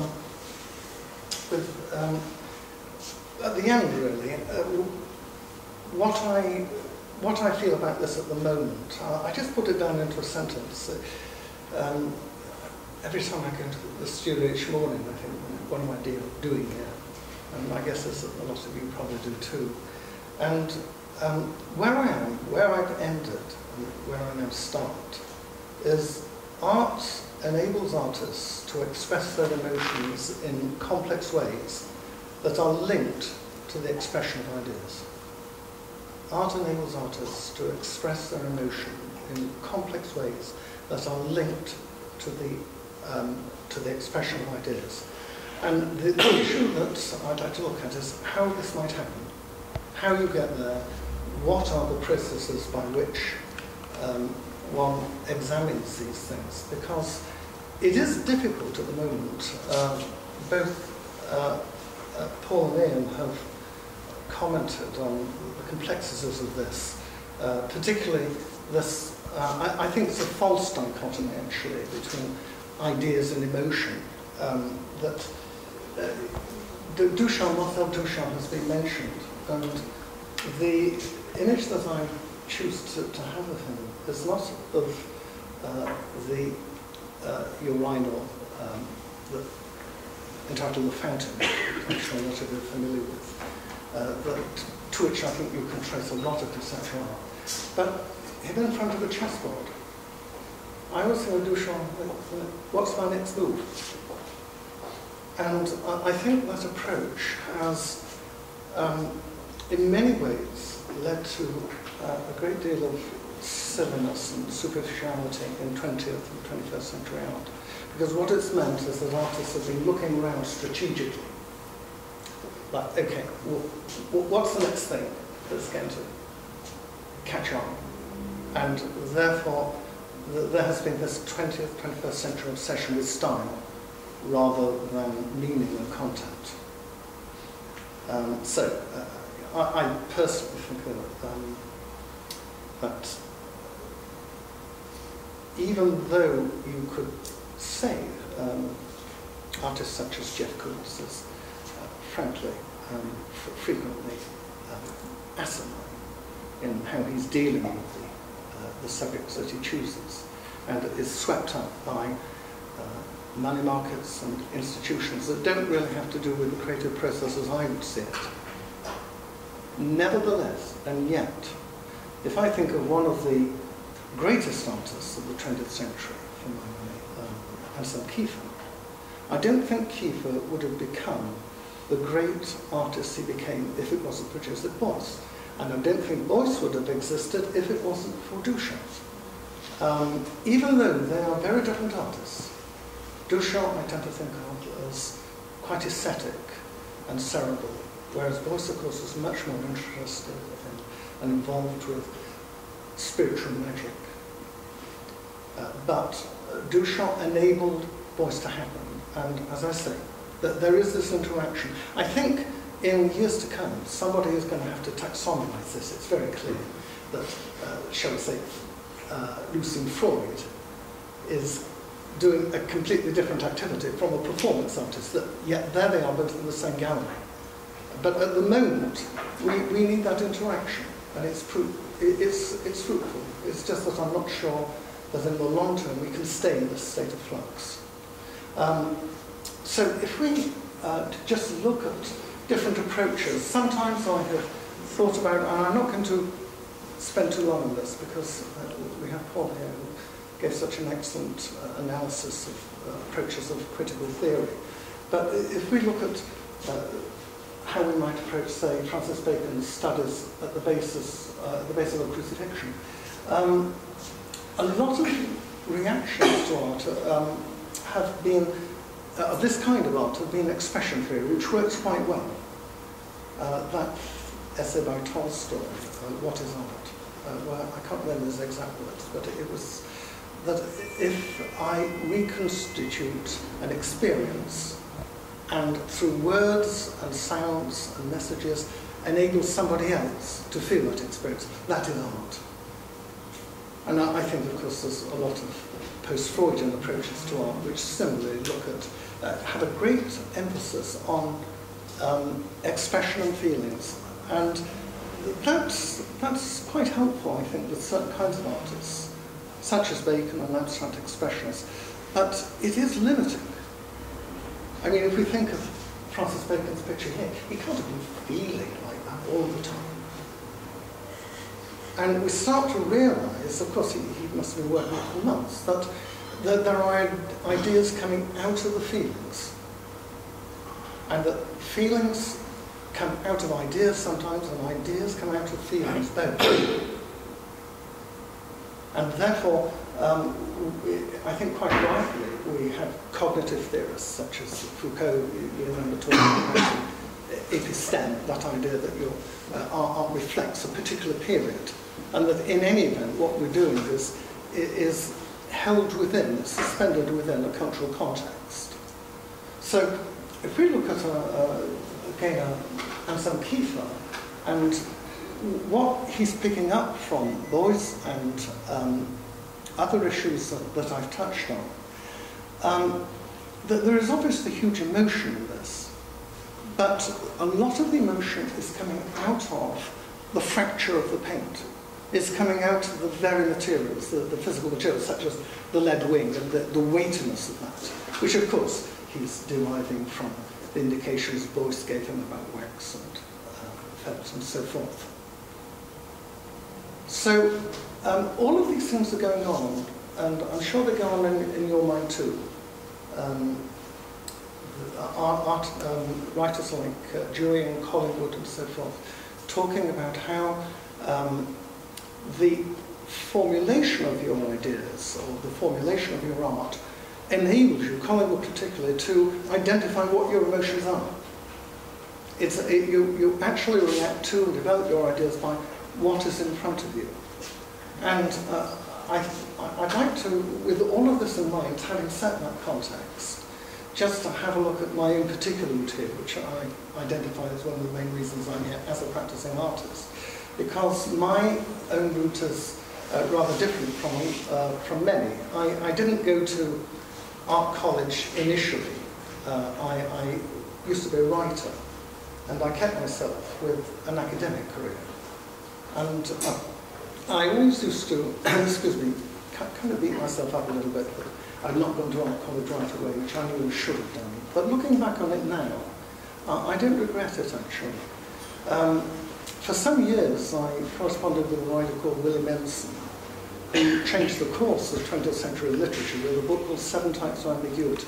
with, um, at the end really, uh, what I what I feel about this at the moment. Uh, I just put it down into a sentence. Um, every time I go to the studio each morning, I think, what am I doing here? And I guess as a lot of you probably do too. And um, where I am, where I've ended, and where I now start, is art enables artists to express their emotions in complex ways that are linked to the expression of ideas. Art enables artists to express their emotion in complex ways that are linked to the, um, to the expression of ideas. And the, the issue that I'd like to look at is how this might happen, how you get there, what are the processes by which um, one examines these things, because it is difficult at the moment. Uh, both uh, uh, Paul and Ian have commented on the complexities of this, uh, particularly this, uh, I, I think it's a false dichotomy actually between ideas and emotion, um, that uh, Duchamp, Marcel Duchamp has been mentioned, and the image that I choose to, to have of him is not of uh, the uh, urinal, um, the, entitled The Fountain, which I'm sure a lot of you are familiar with, uh, but to which I think you can trace a lot of conceptual art. But him in front of a chessboard. I always think of Duchamp, what's my next move? And I think that approach has, um, in many ways, led to uh, a great deal of silliness and superficiality in twentieth and twenty-first century art. Because what it's meant is that artists have been looking around strategically. Like, okay, well, what's the next thing that's going to catch on? And therefore, th there has been this twentieth, twenty-first century obsession with style rather than meaning and content. Um, so, uh, I, I personally think that, um, that even though you could say um, artists such as Jeff Koons is, uh, frankly, um, f frequently um, asinine in how he's dealing with the, uh, the subjects that he chooses, and is swept up by uh, money markets and institutions that don't really have to do with the creative process as I would see it. Nevertheless, and yet, if I think of one of the greatest artists of the twentieth century, for my money, um, Anselm Kiefer, I don't think Kiefer would have become the great artist he became if it wasn't for Joseph Beuys. And I don't think Beuys would have existed if it wasn't for Duchamp. Um, even though they are very different artists, Duchamp I tend to think of as quite aesthetic and cerebral, whereas Beuys, of course, is much more interested in and involved with spiritual magic. Uh, but uh, Duchamp enabled Beuys to happen, and as I say, that there is this interaction. I think in years to come, somebody is going to have to taxonomize this. It's very clear that, uh, shall we say, uh, Lucian Freud is doing a completely different activity from a performance artist, that yet there they are both in the same gallery. But at the moment, we, we need that interaction, and it's, it's, it's fruitful. It's just that I'm not sure that in the long term we can stay in this state of flux. Um, so if we uh, just look at different approaches, sometimes I have thought about, and I'm not going to spend too long on this because uh, we have Paul here who gave such an excellent uh, analysis of uh, approaches of critical theory. But if we look at uh, how we might approach, say, Francis Bacon's studies at the basis, uh, the basis of crucifixion, um, a lot of reactions to art um, have been, uh, of this kind of art, have been expression theory, which works quite well. Uh, that essay by Tolstoy, uh, What is Art? Uh, where I can't remember his exact words, but it was that if I reconstitute an experience and through words and sounds and messages enable somebody else to feel that experience, that is art. And I think, of course, there's a lot of post-Freudian approaches to art which similarly look at, uh, have a great emphasis on um, expression and feelings. And that's, that's quite helpful, I think, with certain kinds of artists, such as Bacon and abstract expressionists. But it is limiting. I mean, if we think of Francis Bacon's picture here, he can't have been feeling like that all the time. And we start to realise, of course he, he must have been working for months, that, that there are ideas coming out of the feelings. And that feelings come out of ideas sometimes, and ideas come out of feelings both. And therefore, um, we, I think quite rightly, we have cognitive theorists such as Foucault. You, you remember talking about episteme, that idea that your uh, art reflects a particular period, and that in any event, what we're doing is, is held within, it's suspended within a cultural context. So, if we look at, a, a, again, a, Anselm Kiefer, and what he's picking up from Beuys and um, other issues that, that I've touched on, um, that there is obviously huge emotion in this, but a lot of the emotion is coming out of the fracture of the paint. It's coming out of the very materials, the, the physical materials, such as the lead wing and the, the weightiness of that, which of course he's deriving from the indications Beuys gave him about wax and uh, felt and so forth. So um, all of these things are going on, and I'm sure they go on in, in your mind too. Um, art, art um, writers like uh, Julian Collingwood and so forth, talking about how um, the formulation of your ideas, or the formulation of your art, enables you, Collingwood particularly, to identify what your emotions are. It's, it, you, you actually react to and develop your ideas by what is in front of you. And uh, I, I'd like to, with all of this in mind, having set that context, just to have a look at my own particular route here, which I identify as one of the main reasons I'm here as a practicing artist, because my own route is uh, rather different from, uh, from many. I, I didn't go to art college initially. Uh, I, I used to be a writer, and I kept myself with an academic career. And uh, I always used to, excuse me, kind of beat myself up a little bit, but I'd not gone to art college right away, which I knew I should have done. But looking back on it now, uh, I don't regret it, actually. Um, for some years, I corresponded with a writer called William Emerson, who changed the course of twentieth century literature with a book called Seven Types of Ambiguity,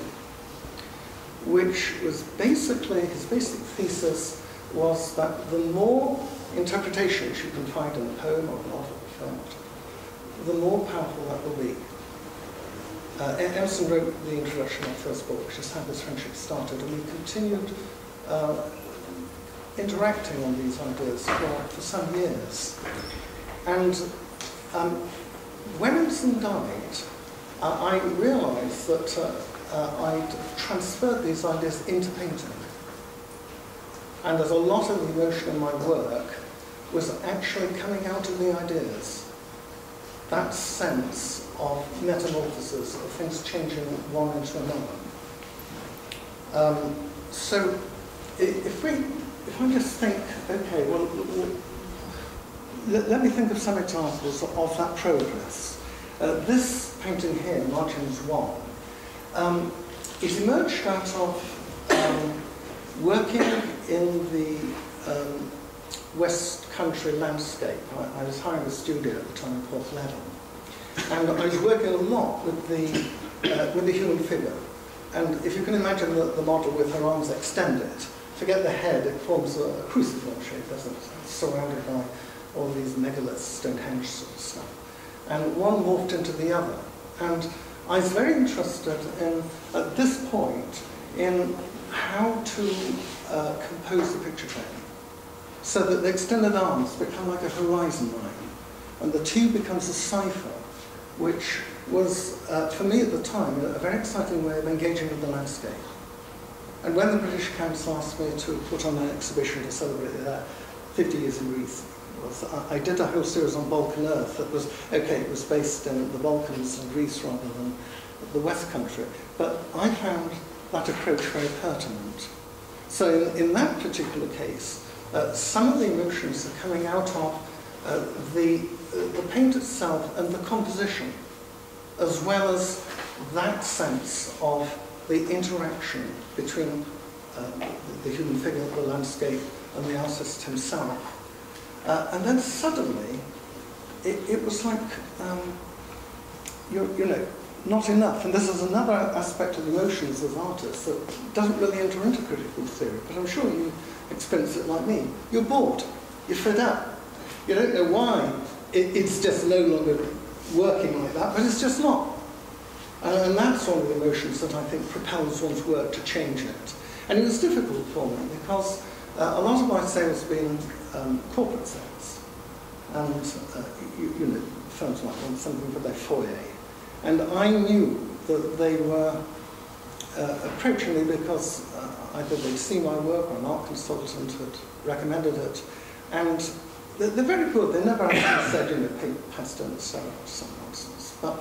which was basically, his basic thesis was that the more interpretations you can find in a poem or a novel or a film, the more powerful that will be. Uh, Emerson wrote the introduction of the first book, which is how this friendship started, and we continued uh, interacting on these ideas for, for some years. And um, when Emerson died, uh, I realized that uh, uh, I'd transferred these ideas into painting. And as a lot of the emotion in my work was actually coming out of the ideas. That sense of metamorphosis, of things changing one into another. Um, so if we, if I just think, okay, well, well let, let me think of some examples of that progress. Uh, this painting here, Margins One, um, it emerged out of um, working in the um, West Country landscape. I, I was hiring a studio at the time in Porth Levin. And I was working a lot with the, uh, with the human figure. And if you can imagine the, the model with her arms extended, forget the head, it forms a, a cruciform shape, doesn't it? It's surrounded by all these megaliths, Stonehenge sort of stuff. And one morphed into the other. And I was very interested in, at this point, in how to uh, compose the picture frame, so that the extended arms become like a horizon line, and the two becomes a cipher, which was, uh, for me at the time, a very exciting way of engaging with the landscape. And when the British Council asked me to put on an exhibition to celebrate their fifty years in Greece, was, I did a whole series on Balkan Earth that was, okay, it was based in the Balkans and Greece rather than the West Country, but I found that approach very pertinent. So in, in that particular case, uh, some of the emotions are coming out of uh, the, uh, the paint itself and the composition, as well as that sense of the interaction between uh, the, the human figure, the landscape, and the artist himself. Uh, and then suddenly, it, it was like, um, you, you know, not enough. And this is another aspect of emotions as artists that doesn't really enter into critical theory, but I'm sure you experience it like me. You're bored. You're fed up. You don't know why it, it's just no longer working like that, but it's just not. And, and that's one of the emotions that I think propels one's work to change it. And it was difficult for me because uh, a lot of my sales have been um, corporate sales. And, uh, you, you know, firms might want something for their foyer. And I knew that they were uh, approaching me because uh, either they'd seen my work or an art consultant had recommended it. And they're, they're very good. They never actually said, you know, pay pasta and so or some nonsense. But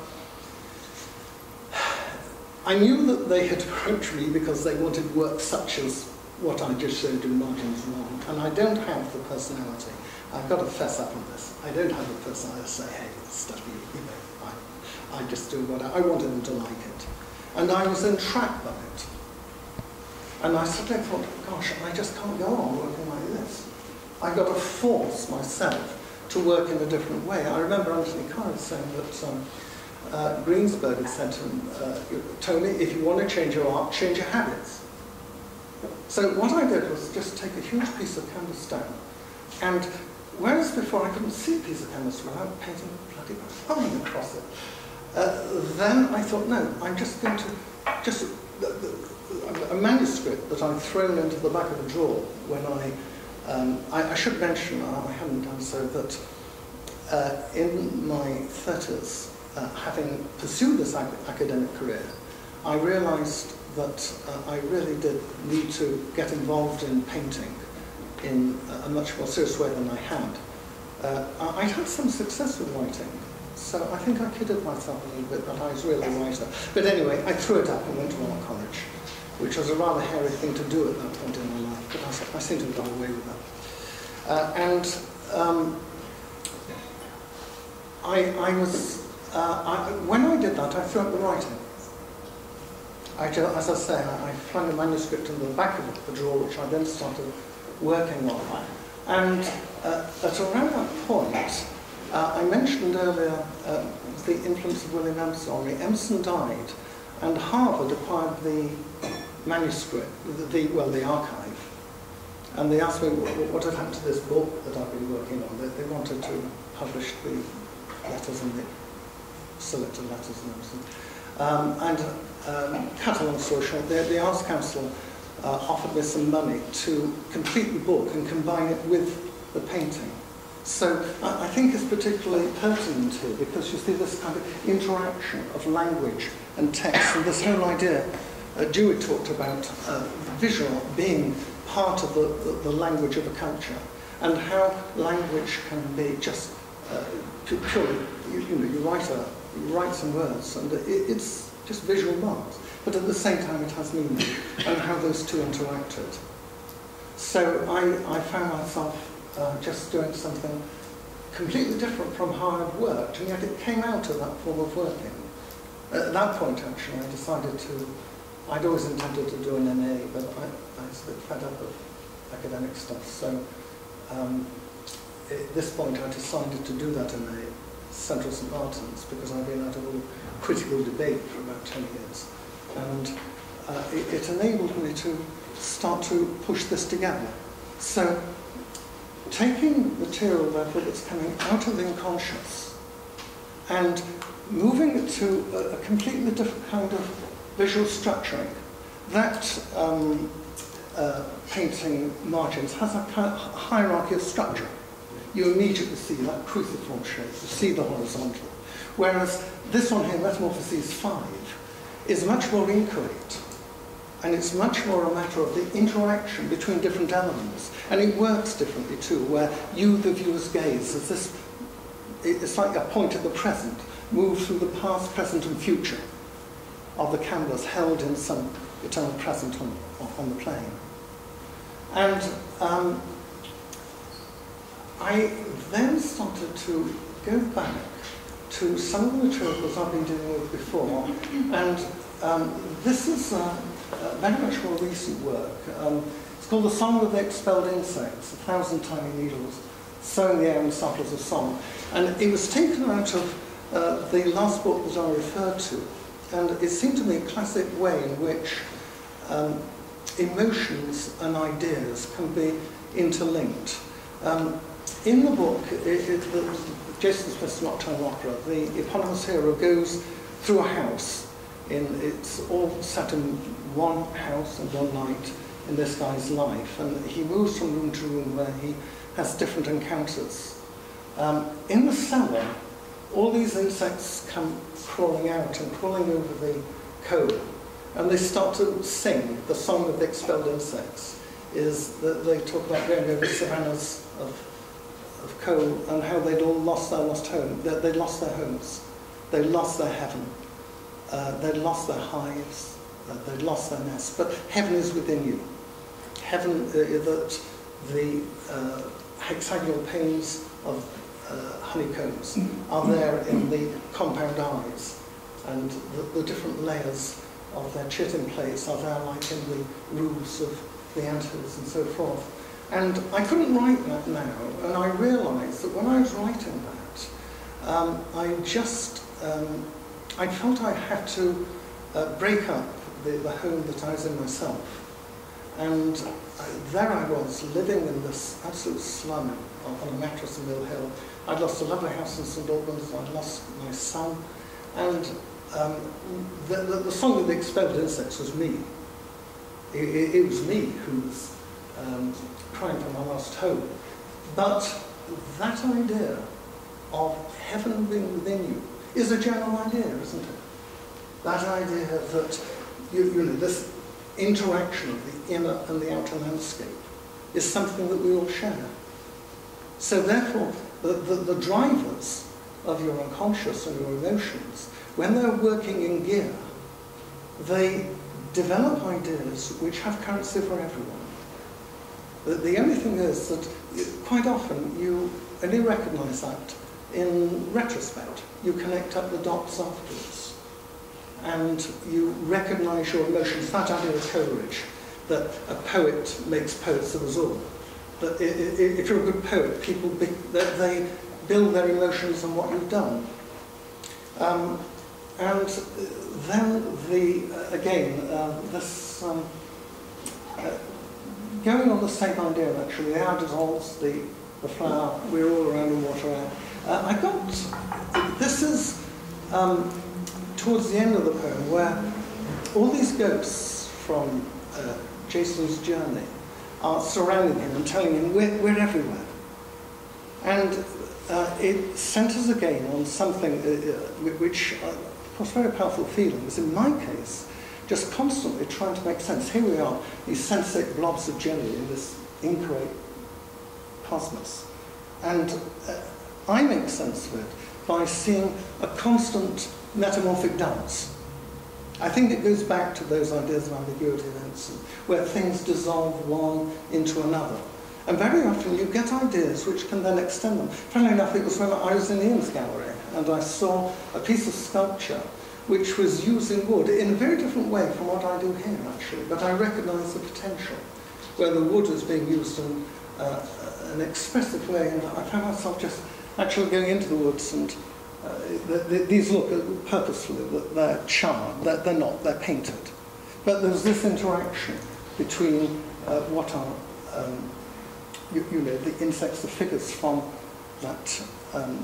I knew that they had approached me because they wanted work such as what I just showed in Margins One. And I don't have the personality. I've got to fess up on this. I don't have the personality to say, hey, this stuff, you know, I just do what I, I wanted them to like it. And I was entrapped by it. And I suddenly thought, gosh, I just can't go on working like this. I've got to force myself to work in a different way. I remember Anthony Carr saying that um, uh, Greensburg had said to him, uh, Tony, if you want to change your art, change your habits. So what I did was just take a huge piece of canvas down, and whereas before I couldn't see a piece of canvas without painting a bloody line across it, Uh, then I thought, no, I'm just going to, just the, the, a manuscript that I'd thrown into the back of a drawer when I, um, I, I should mention, I haven't done so, that uh, in my thirties, uh, having pursued this ac academic career, I realized that uh, I really did need to get involved in painting in a much more serious way than I had. Uh, I'd had some success with writing, so I think I kidded myself a little bit that I was really a writer. But anyway, I threw it up and went to art college, which was a rather hairy thing to do at that point in my life, but I, I seem to have got away with that. Uh, and um, I, I was, uh, I, when I did that, I threw up the writing. I, as I say, I, I flung a manuscript into the back of the drawer, which I then started working on. And uh, at around that point, uh, I mentioned earlier uh, the influence of William Emerson on me. Emerson died, and Harvard acquired the manuscript, the, the well, the archive. And they asked me what, what had happened to this book that I've been working on. They, they wanted to publish the letters and the selected letters and everything. Um, and um, cut a long story short, the, the Arts Council uh, offered me some money to complete the book and combine it with the painting. So I, I think it's particularly pertinent here because you see this kind of interaction of language and text, and this whole idea, uh, Dewey talked about uh, visual being part of the, the, the language of a culture, and how language can be just uh, purely, you, you know, you write, a, you write some words, and it, it's just visual marks, but at the same time it has meaning, and how those two interacted. So I, I found myself uh, just doing something completely different from how I'd worked, and yet it came out of that form of working. At that point, actually, I decided to, I'd always intended to do an M A, but I, I was a bit fed up of academic stuff, so um, at this point I decided to do that M A, Central Saint Martin's, because I've been out of all critical debate for about ten years. And uh, it, it enabled me to start to push this together. So, taking material therefore that's coming out of the unconscious and moving it to a, a completely different kind of visual structuring, that um, uh, painting margins has a kind of hierarchy of structure. You immediately see that cruciform shape, you see the horizontal. Whereas this one here, Metamorphoses five, is much more inchoate. And it's much more a matter of the interaction between different elements. And it works differently too, where you, the viewer's gaze, as this, it's like a point at the present, move through the past, present and future of the canvas held in some eternal present on, on the plane. And um, I then started to go back to some of the materials I've been dealing with before, and um, this is uh, uh, very much more recent work. Um, it's called The Song of the Expelled Insects, A Thousand Tiny Needles, Sowing the Air in Samples of Song. And it was taken out of uh, the last book that I referred to, and it seemed to me a classic way in which um, emotions and ideas can be interlinked. Um, in the book, it, it, the, Jason Smith's Nocturnal Opera, the eponymous hero goes through a house. In, it's all set in one house and one night in this guy's life, and he moves from room to room where he has different encounters. Um, in the cellar, all these insects come crawling out and crawling over the coal, and they start to sing. The Song of the Expelled Insects is that they talk about going over savannas of, of coal and how they'd all lost their lost home. They, they'd lost their homes, they lost their heaven, uh, they'd lost their hives, uh, they'd lost their nests. But heaven is within you. Heaven, uh, that the uh, hexagonal panes of uh, honeycombs are there in the compound eyes, and the, the different layers of their chitin plates are there like in the roofs of the anthills and so forth. And I couldn't write that now, and I realised that when I was writing that, um, I just, um, I felt I had to uh, break up the, the home that I was in myself. And I, there I was, living in this absolute slum on a mattress in Mill Hill. I'd lost a lovely house in St Albans, I'd lost my son, and um, the, the, the Song of the Expelled Insects was me. It, it, it was me who was um, crying for my lost home. But that idea of heaven being within you is a general idea, isn't it? That idea that you, you know, this interaction of the inner and the outer landscape is something that we all share. So therefore, the, the, the drivers of your unconscious and your emotions, when they're working in gear, they develop ideas which have currency for everyone. The, the only thing is that quite often you only recognise that in retrospect. You connect up the dots afterwards. And you recognise your emotions. That idea of Coleridge, that a poet makes poets of us all. That if you're a good poet, people be, that they build their emotions on what you've done. Um, and then the uh, again uh, this um, uh, going on the same idea actually, the air dissolves the the flower. We're all around in water air. Uh, I got this is um, towards the end of the poem where all these ghosts from uh, Jason's journey are surrounding him and telling him we're, we're everywhere. And uh, it centres again on something uh, which, uh, of course, very powerful feelings. In my case, just constantly trying to make sense. Here we are, these sensate blobs of jelly in this inchoate cosmos. And uh, I make sense of it by seeing a constant metamorphic dance. I think it goes back to those ideas of ambiguity events, where things dissolve one into another. And very often you get ideas which can then extend them. Funnily enough, it was when I was in Ian's gallery and I saw a piece of sculpture which was using wood in a very different way from what I do here, actually. But I recognise the potential, where the wood is being used in uh, an expressive way. And I found myself just actually going into the woods and Uh, the, the, these look purposefully, they're charred, they're, they're not, they're painted. But there's this interaction between uh, what are, um, you, you know, the insects, the figures from that um,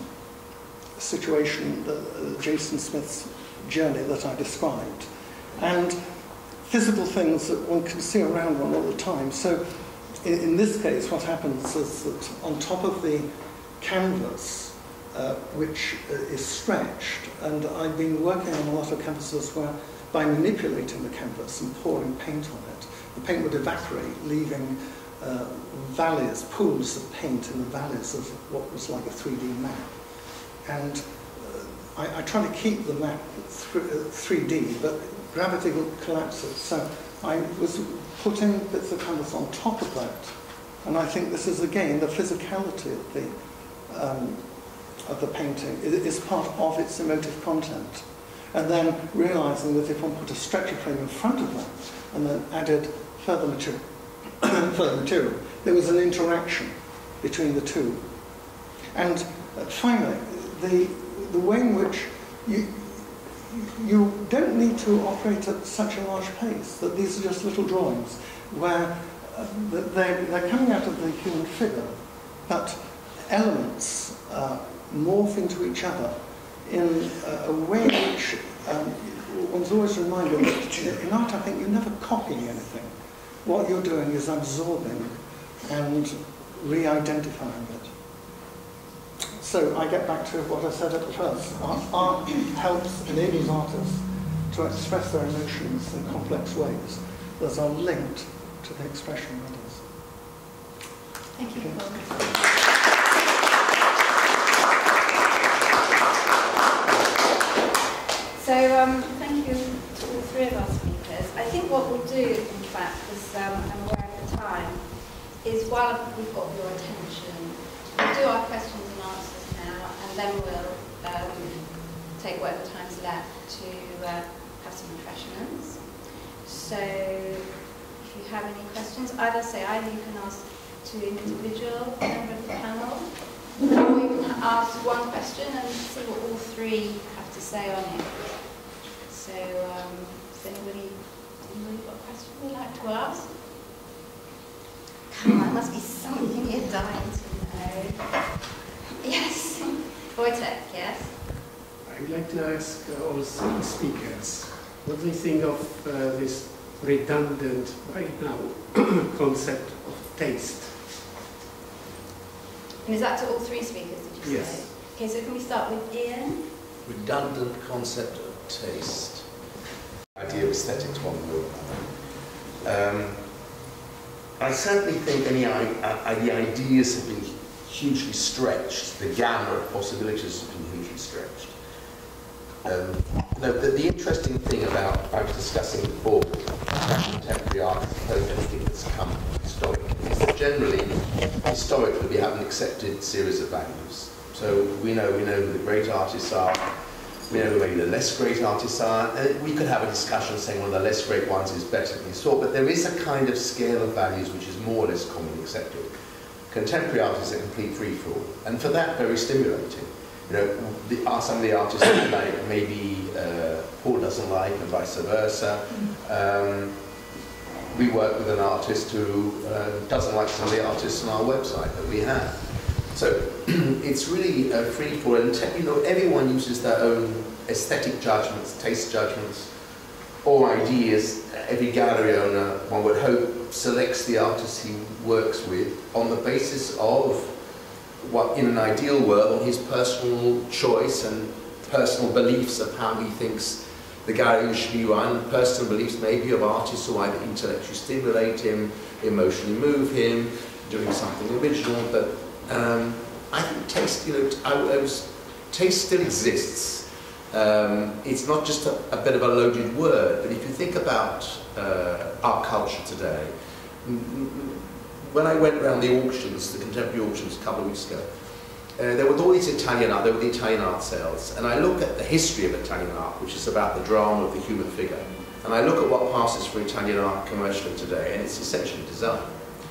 situation, the, uh, Jason Smith's journey that I described, and physical things that one can see around one all the time. So in, in this case, what happens is that on top of the canvas, Uh, which uh, is stretched, and I've been working on a lot of canvases where by manipulating the canvas and pouring paint on it, the paint would evaporate, leaving uh, valleys, pools of paint in the valleys of what was like a three D map. And uh, I, I try to keep the map three D, but gravity will collapse it. So I was putting bits of canvas on top of that, and I think this is again the physicality of the um, of the painting. It is part of its emotive content. And then realising that if one put a stretcher frame in front of that and then added further material, further material, there was an interaction between the two. And uh, finally, the, the way in which you, you don't need to operate at such a large pace, that these are just little drawings where uh, they're, they're coming out of the human figure, but elements uh, morph into each other in uh, a way which um, one's always reminded that in art, I think, you're never copying anything. What you're doing is absorbing and re-identifying it. So I get back to what I said at the first. Art, art helps, enables artists to express their emotions in complex ways that are linked to the expression of others. Thank you, Paul. So um, thank you to all three of our speakers. I think what we'll do, in fact, is um, I'm aware of the time, is while we've got your attention, we'll do our questions and answers now, and then we'll um, take whatever time's left to uh, have some refreshments. So if you have any questions, either say either you can ask to an individual member of the panel, or you can ask one question and see what all three have to say on it. So, um, has anybody, anybody got a question they'd like to ask? Come on, there must be something you're dying to know. Yes, Wojtek, yes? I'd like to ask uh, all speakers what they think of uh, this redundant, right now, concept of taste. And is that to all three speakers, did you Yes. say? Okay, so can we start with Ian? Redundant concept of taste. idea of aesthetics one will. Um, I certainly think any I, the ideas have been hugely stretched. The gamma of possibilities has been hugely stretched. Um, you know, the, the interesting thing about, I was discussing before, about contemporary art as opposed to anything that's come historically, is that generally, historically, we have an accepted series of values. So we know, we know who the great artists are, we know who maybe the less great artists are, and we could have a discussion saying one of the less great ones is better than you saw, but there is a kind of scale of values which is more or less commonly accepted. Contemporary art is a complete free-for-all, and for that, very stimulating. You know, the, are some of the artists that like maybe uh, Paul doesn't like, and vice versa. Um, we work with an artist who uh, doesn't like some of the artists on our website that we have. So it's really a free-for-all, and you know, everyone uses their own aesthetic judgments, taste judgments, or ideas. Every gallery owner, one would hope, selects the artists he works with on the basis of what, in an ideal world, on his personal choice and personal beliefs of how he thinks the gallery should be run, personal beliefs maybe of artists who either intellectually stimulate him, emotionally move him, doing something original. But um, I think taste, you know, I, I was, taste still exists. Um, it's not just a, a bit of a loaded word, but if you think about uh, art culture today, when I went around the auctions, the contemporary auctions a couple of weeks ago, uh, there were all these Italian art, there were the Italian art sales, and I look at the history of Italian art, which is about the drama of the human figure, and I look at what passes for Italian art commercially today, and it's essentially design.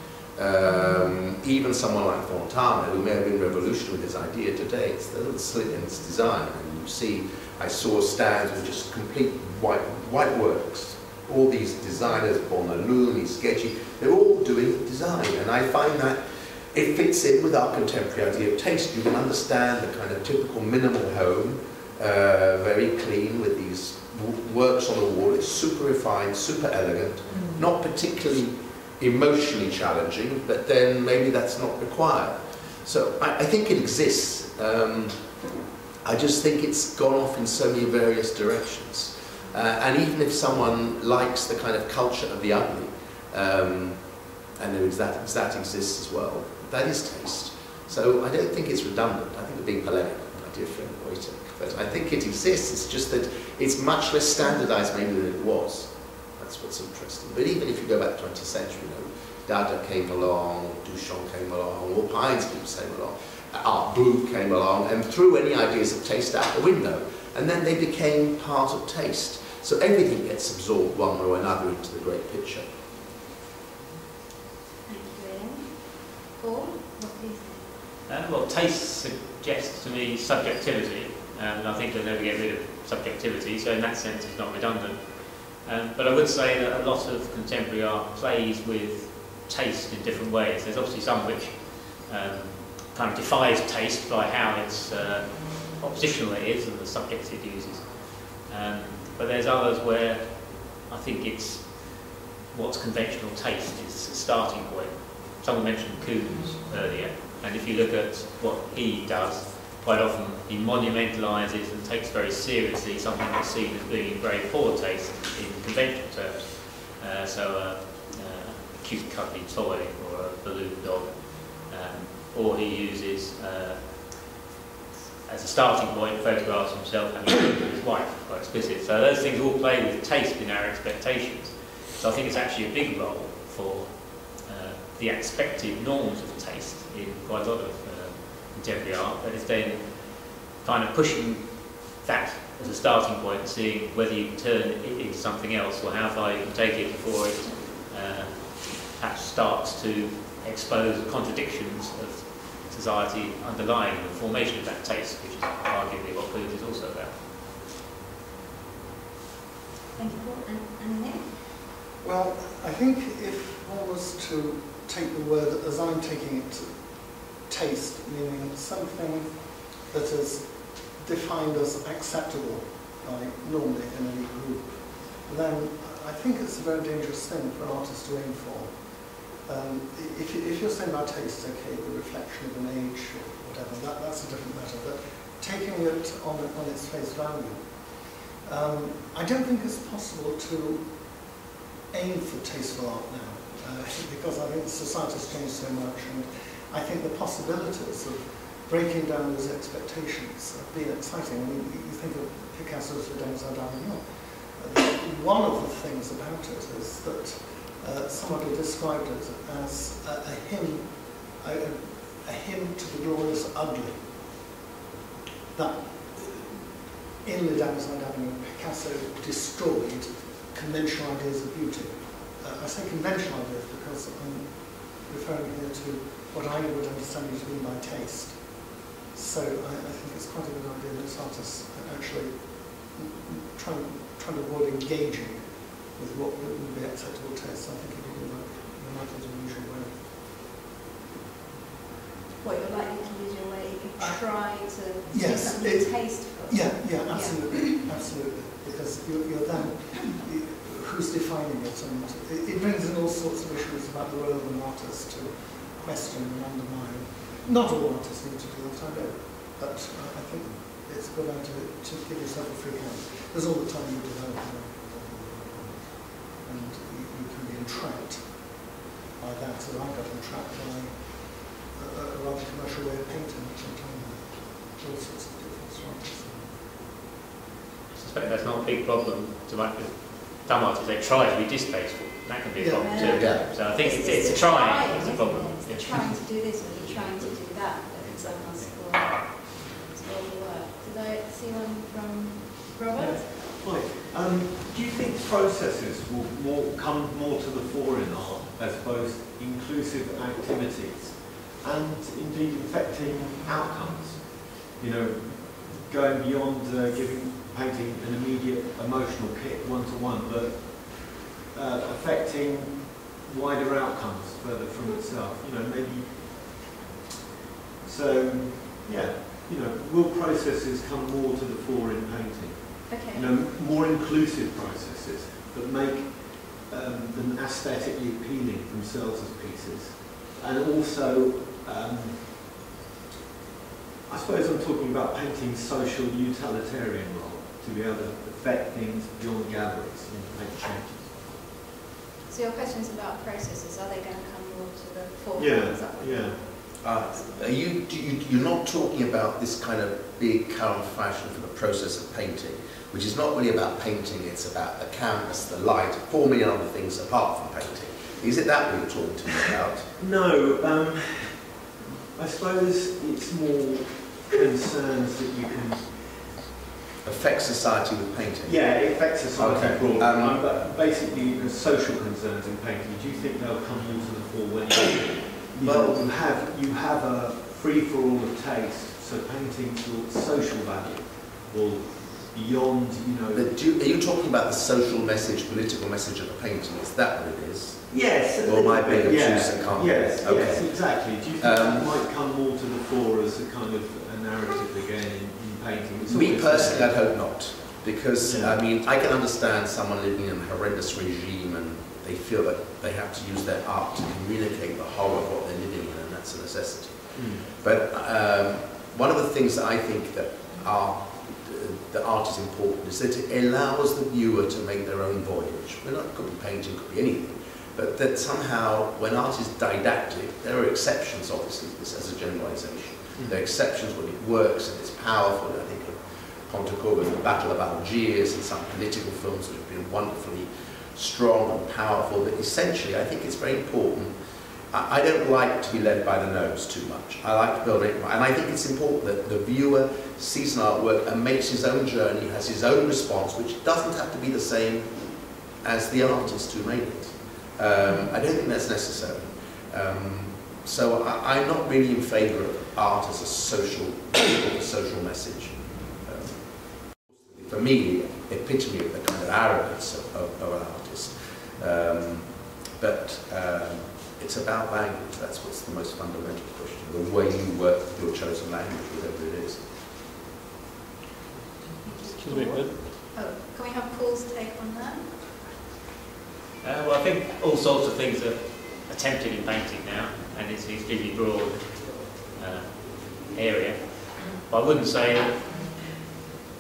Um, even someone like Fontana, who may have been revolutionary with his idea today, it's a little slit in its design, and you see, I saw stands with just complete white, white works. All these designers, Bonaluni, Sketchy, they're all doing design, and I find that it fits in with our contemporary idea of taste. You can understand the kind of typical minimal home, uh, very clean with these works on the wall. It's super refined, super elegant, mm. not particularly emotionally challenging, but then maybe that's not required. So I, I think it exists. Um, I just think it's gone off in so many various directions. Uh, and even if someone likes the kind of culture of the ugly, um, and there is that, that exists as well, that is taste. So I don't think it's redundant. I think we're being polemic, my dear friend Wojtek. But I think it exists. It's just that it's much less standardized maybe than it was. That's what's interesting. But even if you go back to the twentieth century, you know, Dada came along, Duchamp came along, all kinds of people came along, Art Brut came along, and threw any ideas of taste out the window. And then they became part of taste. So everything gets absorbed one way or another into the great picture. Thank you, Ian. Paul, what do you think? Uh, well, taste suggests to me subjectivity, and I think you'll never get rid of subjectivity, so in that sense it's not redundant. Um, but I would say that a lot of contemporary art plays with taste in different ways. There's obviously some which um, kind of defies taste by how it's uh, oppositional it is and the subjects it uses. Um, but there's others where I think it's what's conventional taste is a starting point. Someone mentioned Koons earlier, and if you look at what he does, quite often he monumentalises and takes very seriously something that's seen as being in very poor taste in conventional terms. Uh, so a, a cute cuddly toy or a balloon dog, um, or he uses uh, as a starting point photographs of himself having a with his wife, quite explicit. So those things all play with taste in our expectations. So I think it's actually a big role for uh, the expected norms of taste in quite a lot of uh, contemporary art, but it's then kind of pushing that as a starting point and seeing whether you can turn it into something else or how far you can take it before it uh, perhaps starts to expose contradictions of society underlying the formation of that taste, which is arguably what Koons is also about. Thank you, Paul. And, and Nick? Well, I think if one was to take the word as I'm taking it, taste, meaning something that is defined as acceptable, like normally in any group, then I think it's a very dangerous thing for an artist to aim for. Um, if, you, if you're saying about taste, okay, the reflection of an age or whatever, that, that's a different matter. But taking it on, on its face value, Um, I don't think it's possible to aim for tasteful art now, uh, because I think society's changed so much, and I think the possibilities of breaking down those expectations have been exciting. I mean, you think of Picasso's Les Dames d'Avignon. One of the things about it is that uh, somebody described it as a, a hymn, a, a hymn to the glorious ugly. That in Les Dames d'Avignon, Picasso destroyed conventional ideas of beauty. Uh, I say conventional ideas because I'm referring here to what I would understand you to mean by taste. So I, I think it's quite a good idea that artists actually trying trying to avoid engaging with what would be acceptable taste. I think it would be like the right unusual way. What, you're likely to lose your way if you try to do Yes, something it- tasteful? Yeah, yeah, absolutely, yeah. absolutely. Because you're, you're then, you, who's defining it? And it, it brings in all sorts of issues about the role of an artist to question and undermine. Not all artists need to do that, I know, but uh, I think it's a good idea to give yourself a free hand. There's all the time you develop, and you, you can be entrapped by that. So I got entrapped by a, a rather commercial way of painting at some time. All sorts of different stripes. I suspect that's not a big problem to make with some artists. They try to be distasteful. That can be a Yeah. problem too. Yeah. So I think it's, It's- it's, it's a trying. trying, It's a isn't problem. it? It's Yeah. the trying to do this or you're trying to do that, but it's a must for all the work. Did I see one from Robert? Right. Um, do you think processes will more, come more to the fore in art as both inclusive activities and indeed affecting outcomes? You know, going beyond uh, giving painting an immediate emotional kick one-to-one, but uh, affecting wider outcomes further from itself. You know, maybe. So, yeah. You know, will processes come more to the fore in painting? Okay. You know, more inclusive processes that make um, them aesthetically appealing themselves as pieces, and also, um, I suppose I'm talking about painting's social utilitarian role to be able to affect things beyond galleries and make changes. So your question's about processes. Are they going to come more to the forefront? Yeah, Is that what- yeah. Uh, are you, do you, you're not talking about this kind of big current fashion for the process of painting, which is not really about painting, it's about the canvas, the light, four million other things apart from painting. Is it that what you're talking to me about? No, um, I suppose it's more concerns that you can... Affect society with painting? Yeah, it affects society Okay. broadly. Um, Um, but basically, the social concerns in painting, do you think they'll come more to the fore when you, you, Well, know, you have you have a free-for-all of taste, so painting's social value, or beyond, you know... But do you, are you talking about the social message, political message of the painting? Is that what it is? Yes, a Or little my bit, bit of yeah. juice and can't Yes, okay. yes, exactly. Do you think Um, that might come more to the fore as a kind of a narrative again in, in painting? It's Me always personally, there. I'd hope not. Because, Yeah. I mean, I can understand someone living in a horrendous regime and they feel that they have to use their art to communicate the horror of what they're living in, and that's a necessity. Mm. But um, one of the things that I think that art, uh, that art is important is that it allows the viewer to make their own voyage. Well, not, it could be painting, it could be anything. But that somehow, when art is didactic, there are exceptions, obviously, this as a generalization. Mm. There are exceptions when it works and it's powerful. I think of Pontecorvo's The Battle of Algiers and some political films that have been wonderfully strong and powerful. But essentially, I think it's very important. I, I don't like to be led by the nose too much. I like to build it, and I think it's important that the viewer sees an artwork and makes his own journey, has his own response, which doesn't have to be the same as the artist who made it. Um, I don't think that's necessary. Um, so I, I'm not really in favour of art as a social, a social message. Um, for me, the epitome of the kind of arrogance of, of, of an artist. Um, but um, it's about language. That's what's the most fundamental question. The way you work with your chosen language, whatever it is. Excuse me, but, Oh, can we have Paul's take on that? uh, well, I think all sorts of things are attempted in painting now, and it's, it's a really broad uh, area. But I wouldn't say that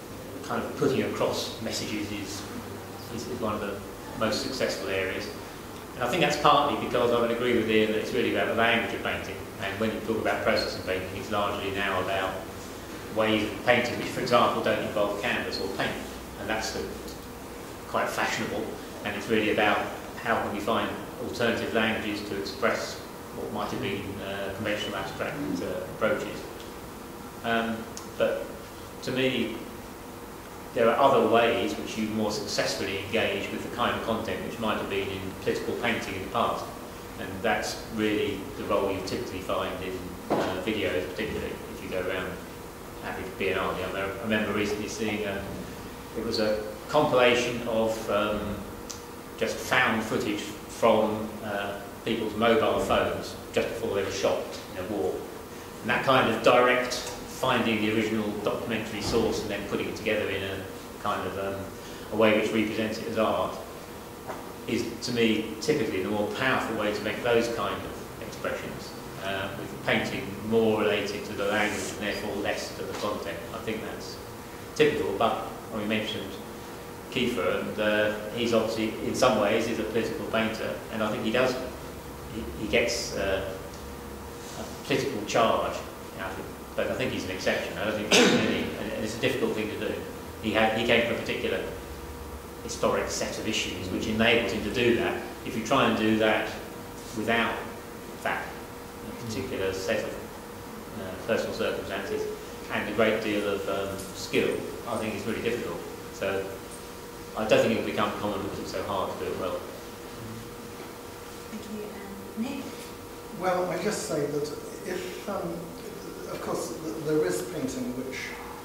kind of putting across messages is, is, is one of the most successful areas. And I think that's partly because I would agree with Ian that it's really about the language of painting. And when you talk about processing painting, it's largely now about ways of painting which, for example, don't involve canvas or paint. And that's the, quite fashionable. And it's really about how can we find alternative languages to express what might have been uh, conventional abstract uh, approaches. Um, but to me, there are other ways which you more successfully engage with the kind of content which might have been in political painting in the past. And that's really the role you typically find in uh, videos, particularly if you go around average biennale. I remember recently seeing a, it was a compilation of um, just found footage from uh, people's mobile phones just before they were shot in a war. And that kind of direct finding the original documentary source and then putting it together in a kind of um, a way which represents it as art is, to me, typically the more powerful way to make those kind of expressions, uh, with painting more related to the language and therefore less to the content. I think that's typical, but we mentioned Kiefer, and uh, he's obviously, in some ways, is a political painter, and I think he does, he, he gets uh, a political charge out of it, but I think he's an exception. I don't think he's really, and it's a difficult thing to do. He had, he came from a particular historic set of issues which enabled him to do that. If you try and do that without that particular set of uh, personal circumstances and a great deal of um, skill, I think it's really difficult. So I don't think it will become common because it's so hard to do it well. Thank you. And Nick? Well, I just say that if, um, of course, th there is painting which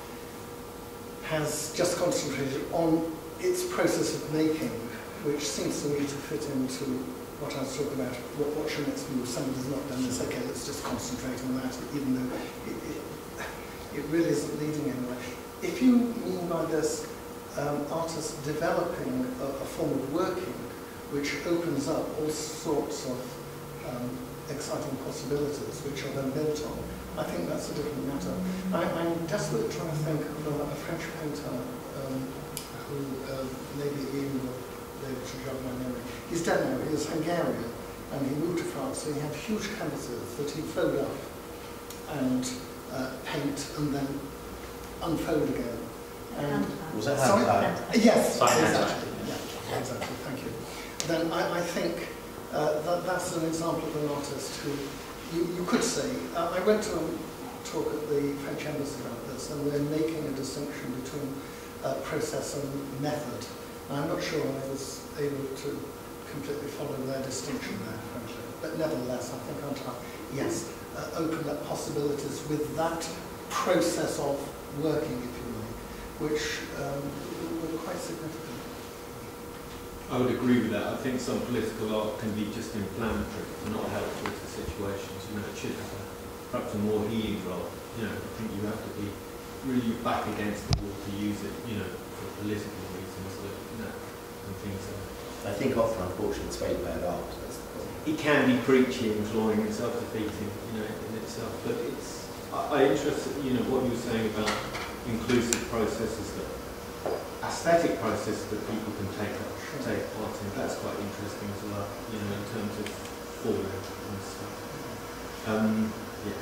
has just concentrated on its process of making, which seems to me to fit into what I was talking about. What, what's your next move? Somebody's not done this. Okay, let's just concentrate on that, even though it, it, it really isn't leading anywhere. If you mean by this um, artists developing a, a form of working which opens up all sorts of um, exciting possibilities which are then built on, I think that's a different matter. I, I'm desperately trying to think of a, a French painter um, who uh, maybe Ian will be able to jog my memory. He's dead now, he was Hungarian, and he moved to France, so he had huge canvases that he fold up and uh, paint and then unfold again. And was that sorry? hand Yes, Fine, exactly. Yeah, exactly, thank you. Then I, I think uh, that that's an example of an artist who You, you could say, uh, I went to a talk at the French Embassy about this, and they're making a distinction between uh, process and method. And I'm not sure I was able to completely follow their distinction there, frankly. But nevertheless, I think on top, yes, uh, open up possibilities with that process of working, if you like, which um, were quite significant. I would agree with that. I think some political art can be just inflammatory and not helpful to situations. You know, it should have a, perhaps a more healing role. You know, I think you have to be really back against the wall to use it, you know, for political reasons, that, you know, and things like that. I think often, unfortunately, it's very bad art. That's the problem. It can be preachy and cloying and self-defeating, you know, in itself. But it's, I, I interested, you know, what you were saying about inclusive processes, that aesthetic processes that people can take up. Take part in. That's quite interesting as well, you know, in terms of form and stuff. Um, yeah.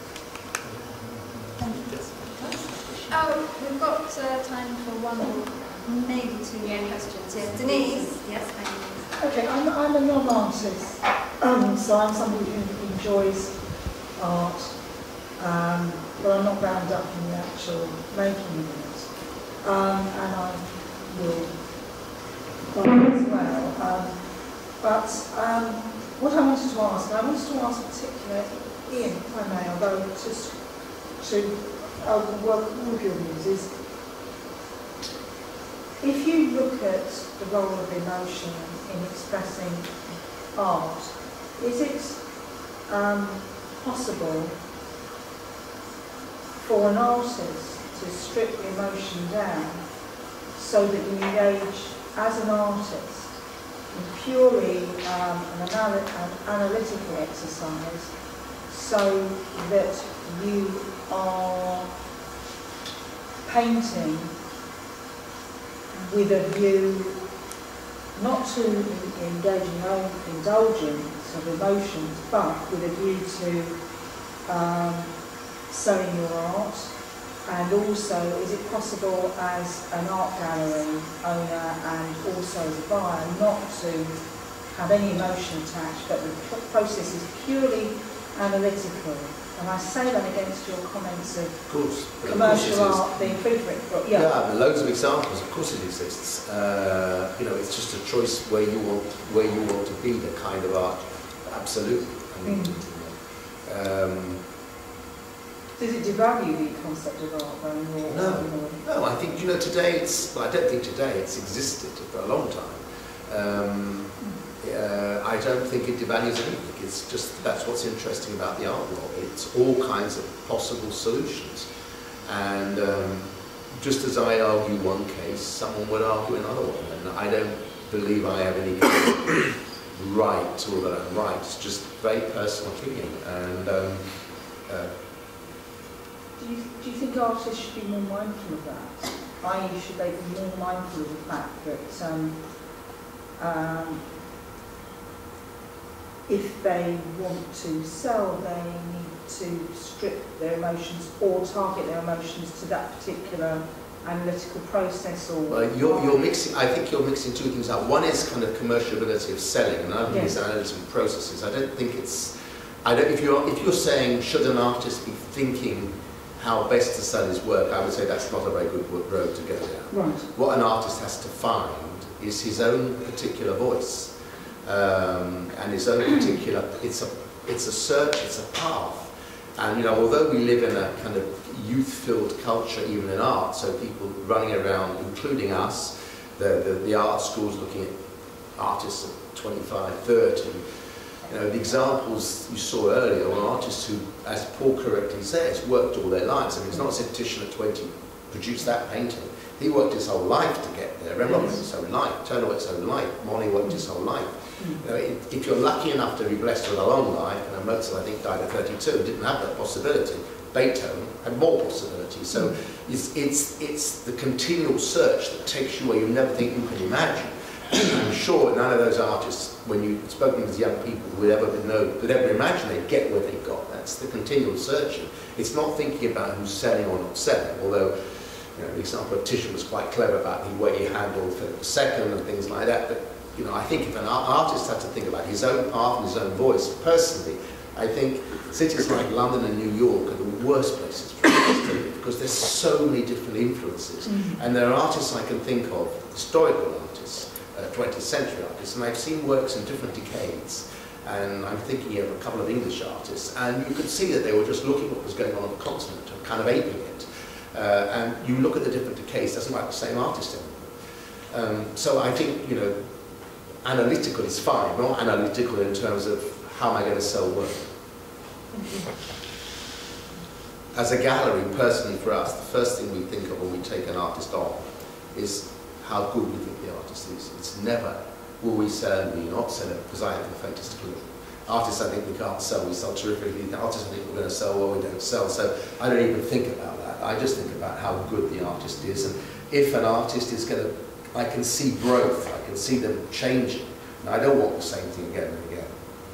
Oh, we've got uh, time for one or maybe two more questions. Yes, Denise. Yes, thank you. Okay, I'm, I'm a non-artist, um, so I'm somebody who enjoys art, um, but I'm not bound up in the actual making of it. Um, and I will as well. Um, but um, what I wanted to ask, and I wanted to ask particularly Ian, if I may, although just to uh, work all of your views, is if you look at the role of emotion in expressing art, is it um, possible for an artist to strip the emotion down so that you engage as an artist in purely um, an, anal an analytical exercise, so that you are painting with a view not to engage in own indulgence of emotions, but with a view to um, selling your art? And also, is it possible as an art gallery owner and also as a buyer not to have any emotion attached, but the process is purely analytical? And I say that against your comments of, Of course. commercial Of course art being free for it. But yeah. Yeah, there are loads of examples. Of course, it exists. Uh, you know, it's just a choice where you want where you want to be. The kind of art, absolutely. I mean, Mm. um, Does it devalue the concept of art then? Or, No. or, no, I think you know today it's. Well, I don't think today it's existed for a long time. Um, uh, I don't think it devalues anything. It's just that's what's interesting about the art world. It's all kinds of possible solutions, and um, just as I argue one case, someone would argue another one, and I don't believe I have any kind of right or that I'm right. It's just very personal opinion, and. Um, uh, do you do you think artists should be more mindful of that? that is, should they be more mindful of the fact that um, um, if they want to sell, they need to strip their emotions or target their emotions to that particular analytical process? Or well, you're, you're mixing. I think you're mixing two things up. One is kind of commerciality of selling, and another yes. is analytical processes. I don't think it's. I don't. If you're if you're saying should an artist be thinking how best to sell his work, I would say that's not a very good road to go down. Right. What an artist has to find is his own particular voice, um, and his own particular. It's a it's a search. It's a path. And you know, although we live in a kind of youth-filled culture, even in art, so people running around, including us, the, the, the art schools looking at artists at twenty-five, thirty, you know, the examples you saw earlier were artists who, as Paul correctly says, worked all their lives. I mean, it's not as if Titian at twenty produced that painting. He worked his whole life to get there. Rembrandt worked his whole life, Turner worked his whole life, Monet worked his whole life. You know, if, if you're lucky enough to be blessed with a long life, and Mozart, I think, died at thirty-two, didn't have that possibility. Beethoven had more possibilities. So it's, it's, it's the continual search that takes you where you never think you can imagine. I'm sure none of those artists, when you've spoken with young people, would ever know, would ever imagine they'd get where they got. That's the continual searching. It's not thinking about who's selling or not selling, although you know, the example of Titian was quite clever about the way he handled Philip the Second and things like that. But you know, I think if an artist had to think about his own path and his own voice, personally, I think cities like London and New York are the worst places for artists to live because there's so many different influences. Mm-hmm. And there are artists I can think of, historical artists, uh, twentieth century artists, and I've seen works in different decades. And I'm thinking of a couple of English artists, and you could see that they were just looking at what was going on on the continent and kind of aping it. Uh, and you look at the different decades, it doesn't like the same artist anymore. Um, so I think, you know, analytical is fine, not analytical in terms of how am I going to sell work. As a gallery, personally for us, the first thing we think of when we take an artist on is how good we think the artist is. It's never, will we sell and will we not sell it, because I have the faintest clue. Artists I think we can't sell, we sell terrifically. The artists I think we're going to sell, well we don't sell. So I don't even think about that. I just think about how good the artist is. And if an artist is going to, I can see growth, I can see them changing. And I don't want the same thing again and again.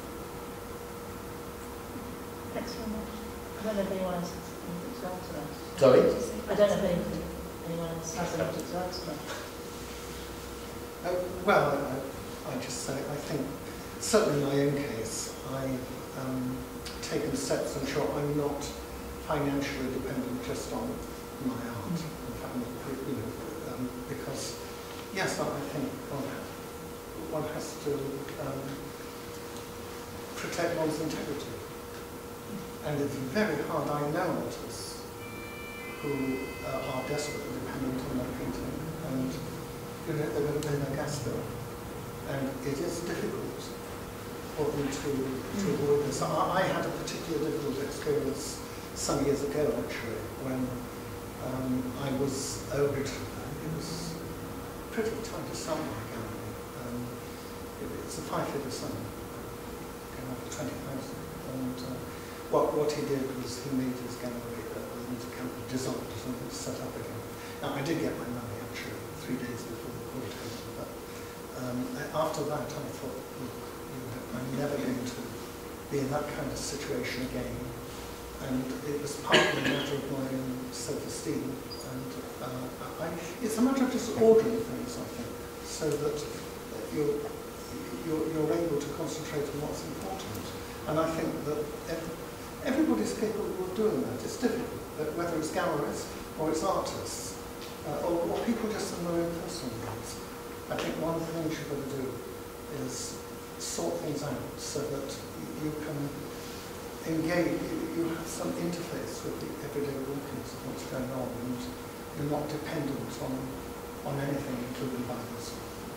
Thanks very much. I don't know if anyone else has anything to add to that. Sorry? I don't know if anything, anyone else has anything to add to that. Uh, well, I, I just say, I think, certainly in my own case, I've um, taken steps to ensure I'm not financially dependent just on my art. Mm-hmm. In fact, you know, um, because, yes, I think one, one has to um, protect one's integrity. And it's very hard. I know artists who uh, are desperately dependent on their painting, and you know, they're going to pay their gas bill. And it is difficult for them to, to avoid this. I, I had a particularly difficult experience some years ago, actually, when um, I was owed, it was pretty tight to sum my gallery. Um, it, it's a five-figure sum, came out for twenty thousand. And uh, what, what he did was he made his gallery uh, into kind of dissolved and set up again. Now, I did get my money, actually, three three days before the court opened. But um, after that, I thought, look, you know, I'm never going to be in that kind of situation again. And it was partly a matter of my own self-esteem. And uh, I, it's a matter of just ordering things, I think, so that you're, you're, you're able to concentrate on what's important. And I think that every, everybody's capable of doing that. It's difficult, but whether it's galleries or it's artists, uh, or, or people just in their own personal lives. I think one of the things you've got to do is sort things out so that you can engage, you have some interface with the everyday workings of what's going on, and you're not dependent on, on anything, including Bibles.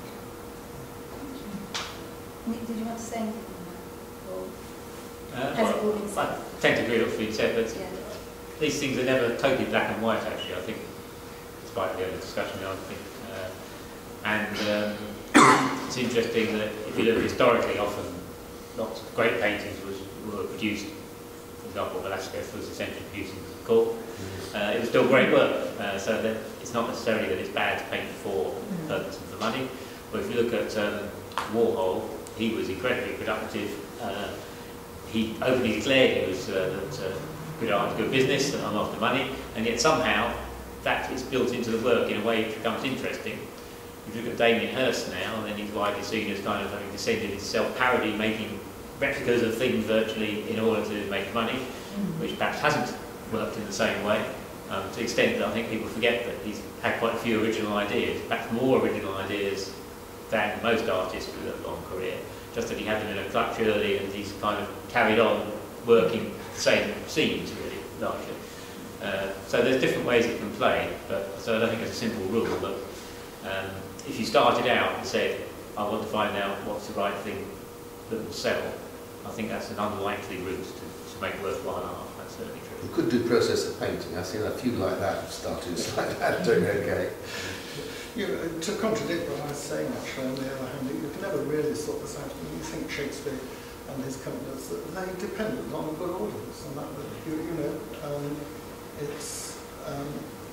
Nick, did you want to say anything on that? Or Uh, has it all well, been said? I tend to agree with what you said, but Yeah. these things are never totally black and white, actually, I think, despite the other discussion, I think. Uh, and um, it's interesting that if you look historically, often lots of great paintings was, were produced. For example, Velasquez was essentially producing court. Uh, it was still great work, uh, so that it's not necessarily that it's bad to paint for purpose and for money. But if you look at um, Warhol, he was incredibly productive. Uh, he openly declared he was uh, that uh, good art is good business, and I'm after money, and yet somehow that is built into the work in a way which becomes interesting. If you look at Damien Hirst now, and then he's widely seen as kind of having descended into self-parody, making replicas of things virtually in order to make money, which perhaps hasn't worked in the same way, um, to the extent that I think people forget that he's had quite a few original ideas, perhaps more original ideas than most artists with a long career, just that he had them in a clutch early and he's kind of carried on working the same scenes really, largely. Uh, so there's different ways it can play, but so I don't think it's a simple rule, but um, if you started out and said, I want to find out what's the right thing that will sell, I think that's an unlikely route to, to make worthwhile art. That's certainly true. You could do process of painting. I've seen a few like that have started like that, doing okay. You know, to contradict what I was saying, actually, on the other hand, you can never really sort this out. When you think Shakespeare and his companies, that they depended on a good audience, and that, you, you know, um, it's, um,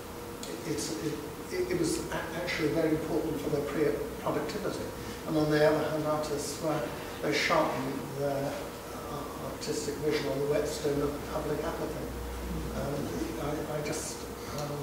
it's, it, it, it was actually very important for their pre productivity. And on the other hand, artists were, they sharpened their uh, artistic vision on the whetstone of public apathy. Um, I, I just, um,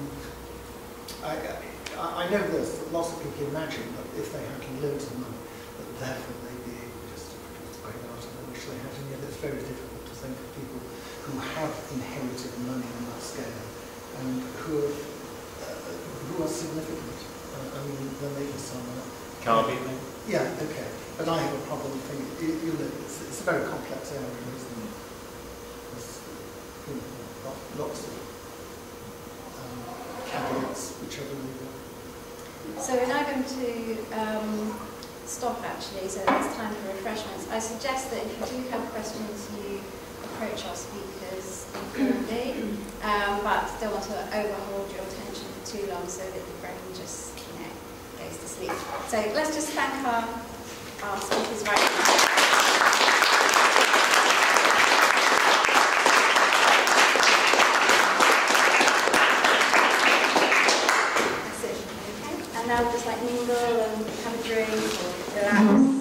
I, I know this, that lots of people imagine that if they had loads of money, that therefore they'd be able just to produce great art, and I wish they had, and yet it's very difficult to think of people who have inherited money on that scale, and who are, uh, who are significant. Uh, I mean, there may be some... Uh, Carby, yeah, okay. But I have a problem thinking, you, you know, it's, it's a very complex area, isn't it? There's, you know, lots of um, caveats, which I believe in. So we're now going to um, stop actually, so it's time for refreshments. I suggest that if you do have questions, you approach our speakers informally, um, but don't want to overhold your attention for too long so that your brain just, you know, goes to sleep. So let's just thank our, our speakers right now. Now just like mingle and have a drink or relax.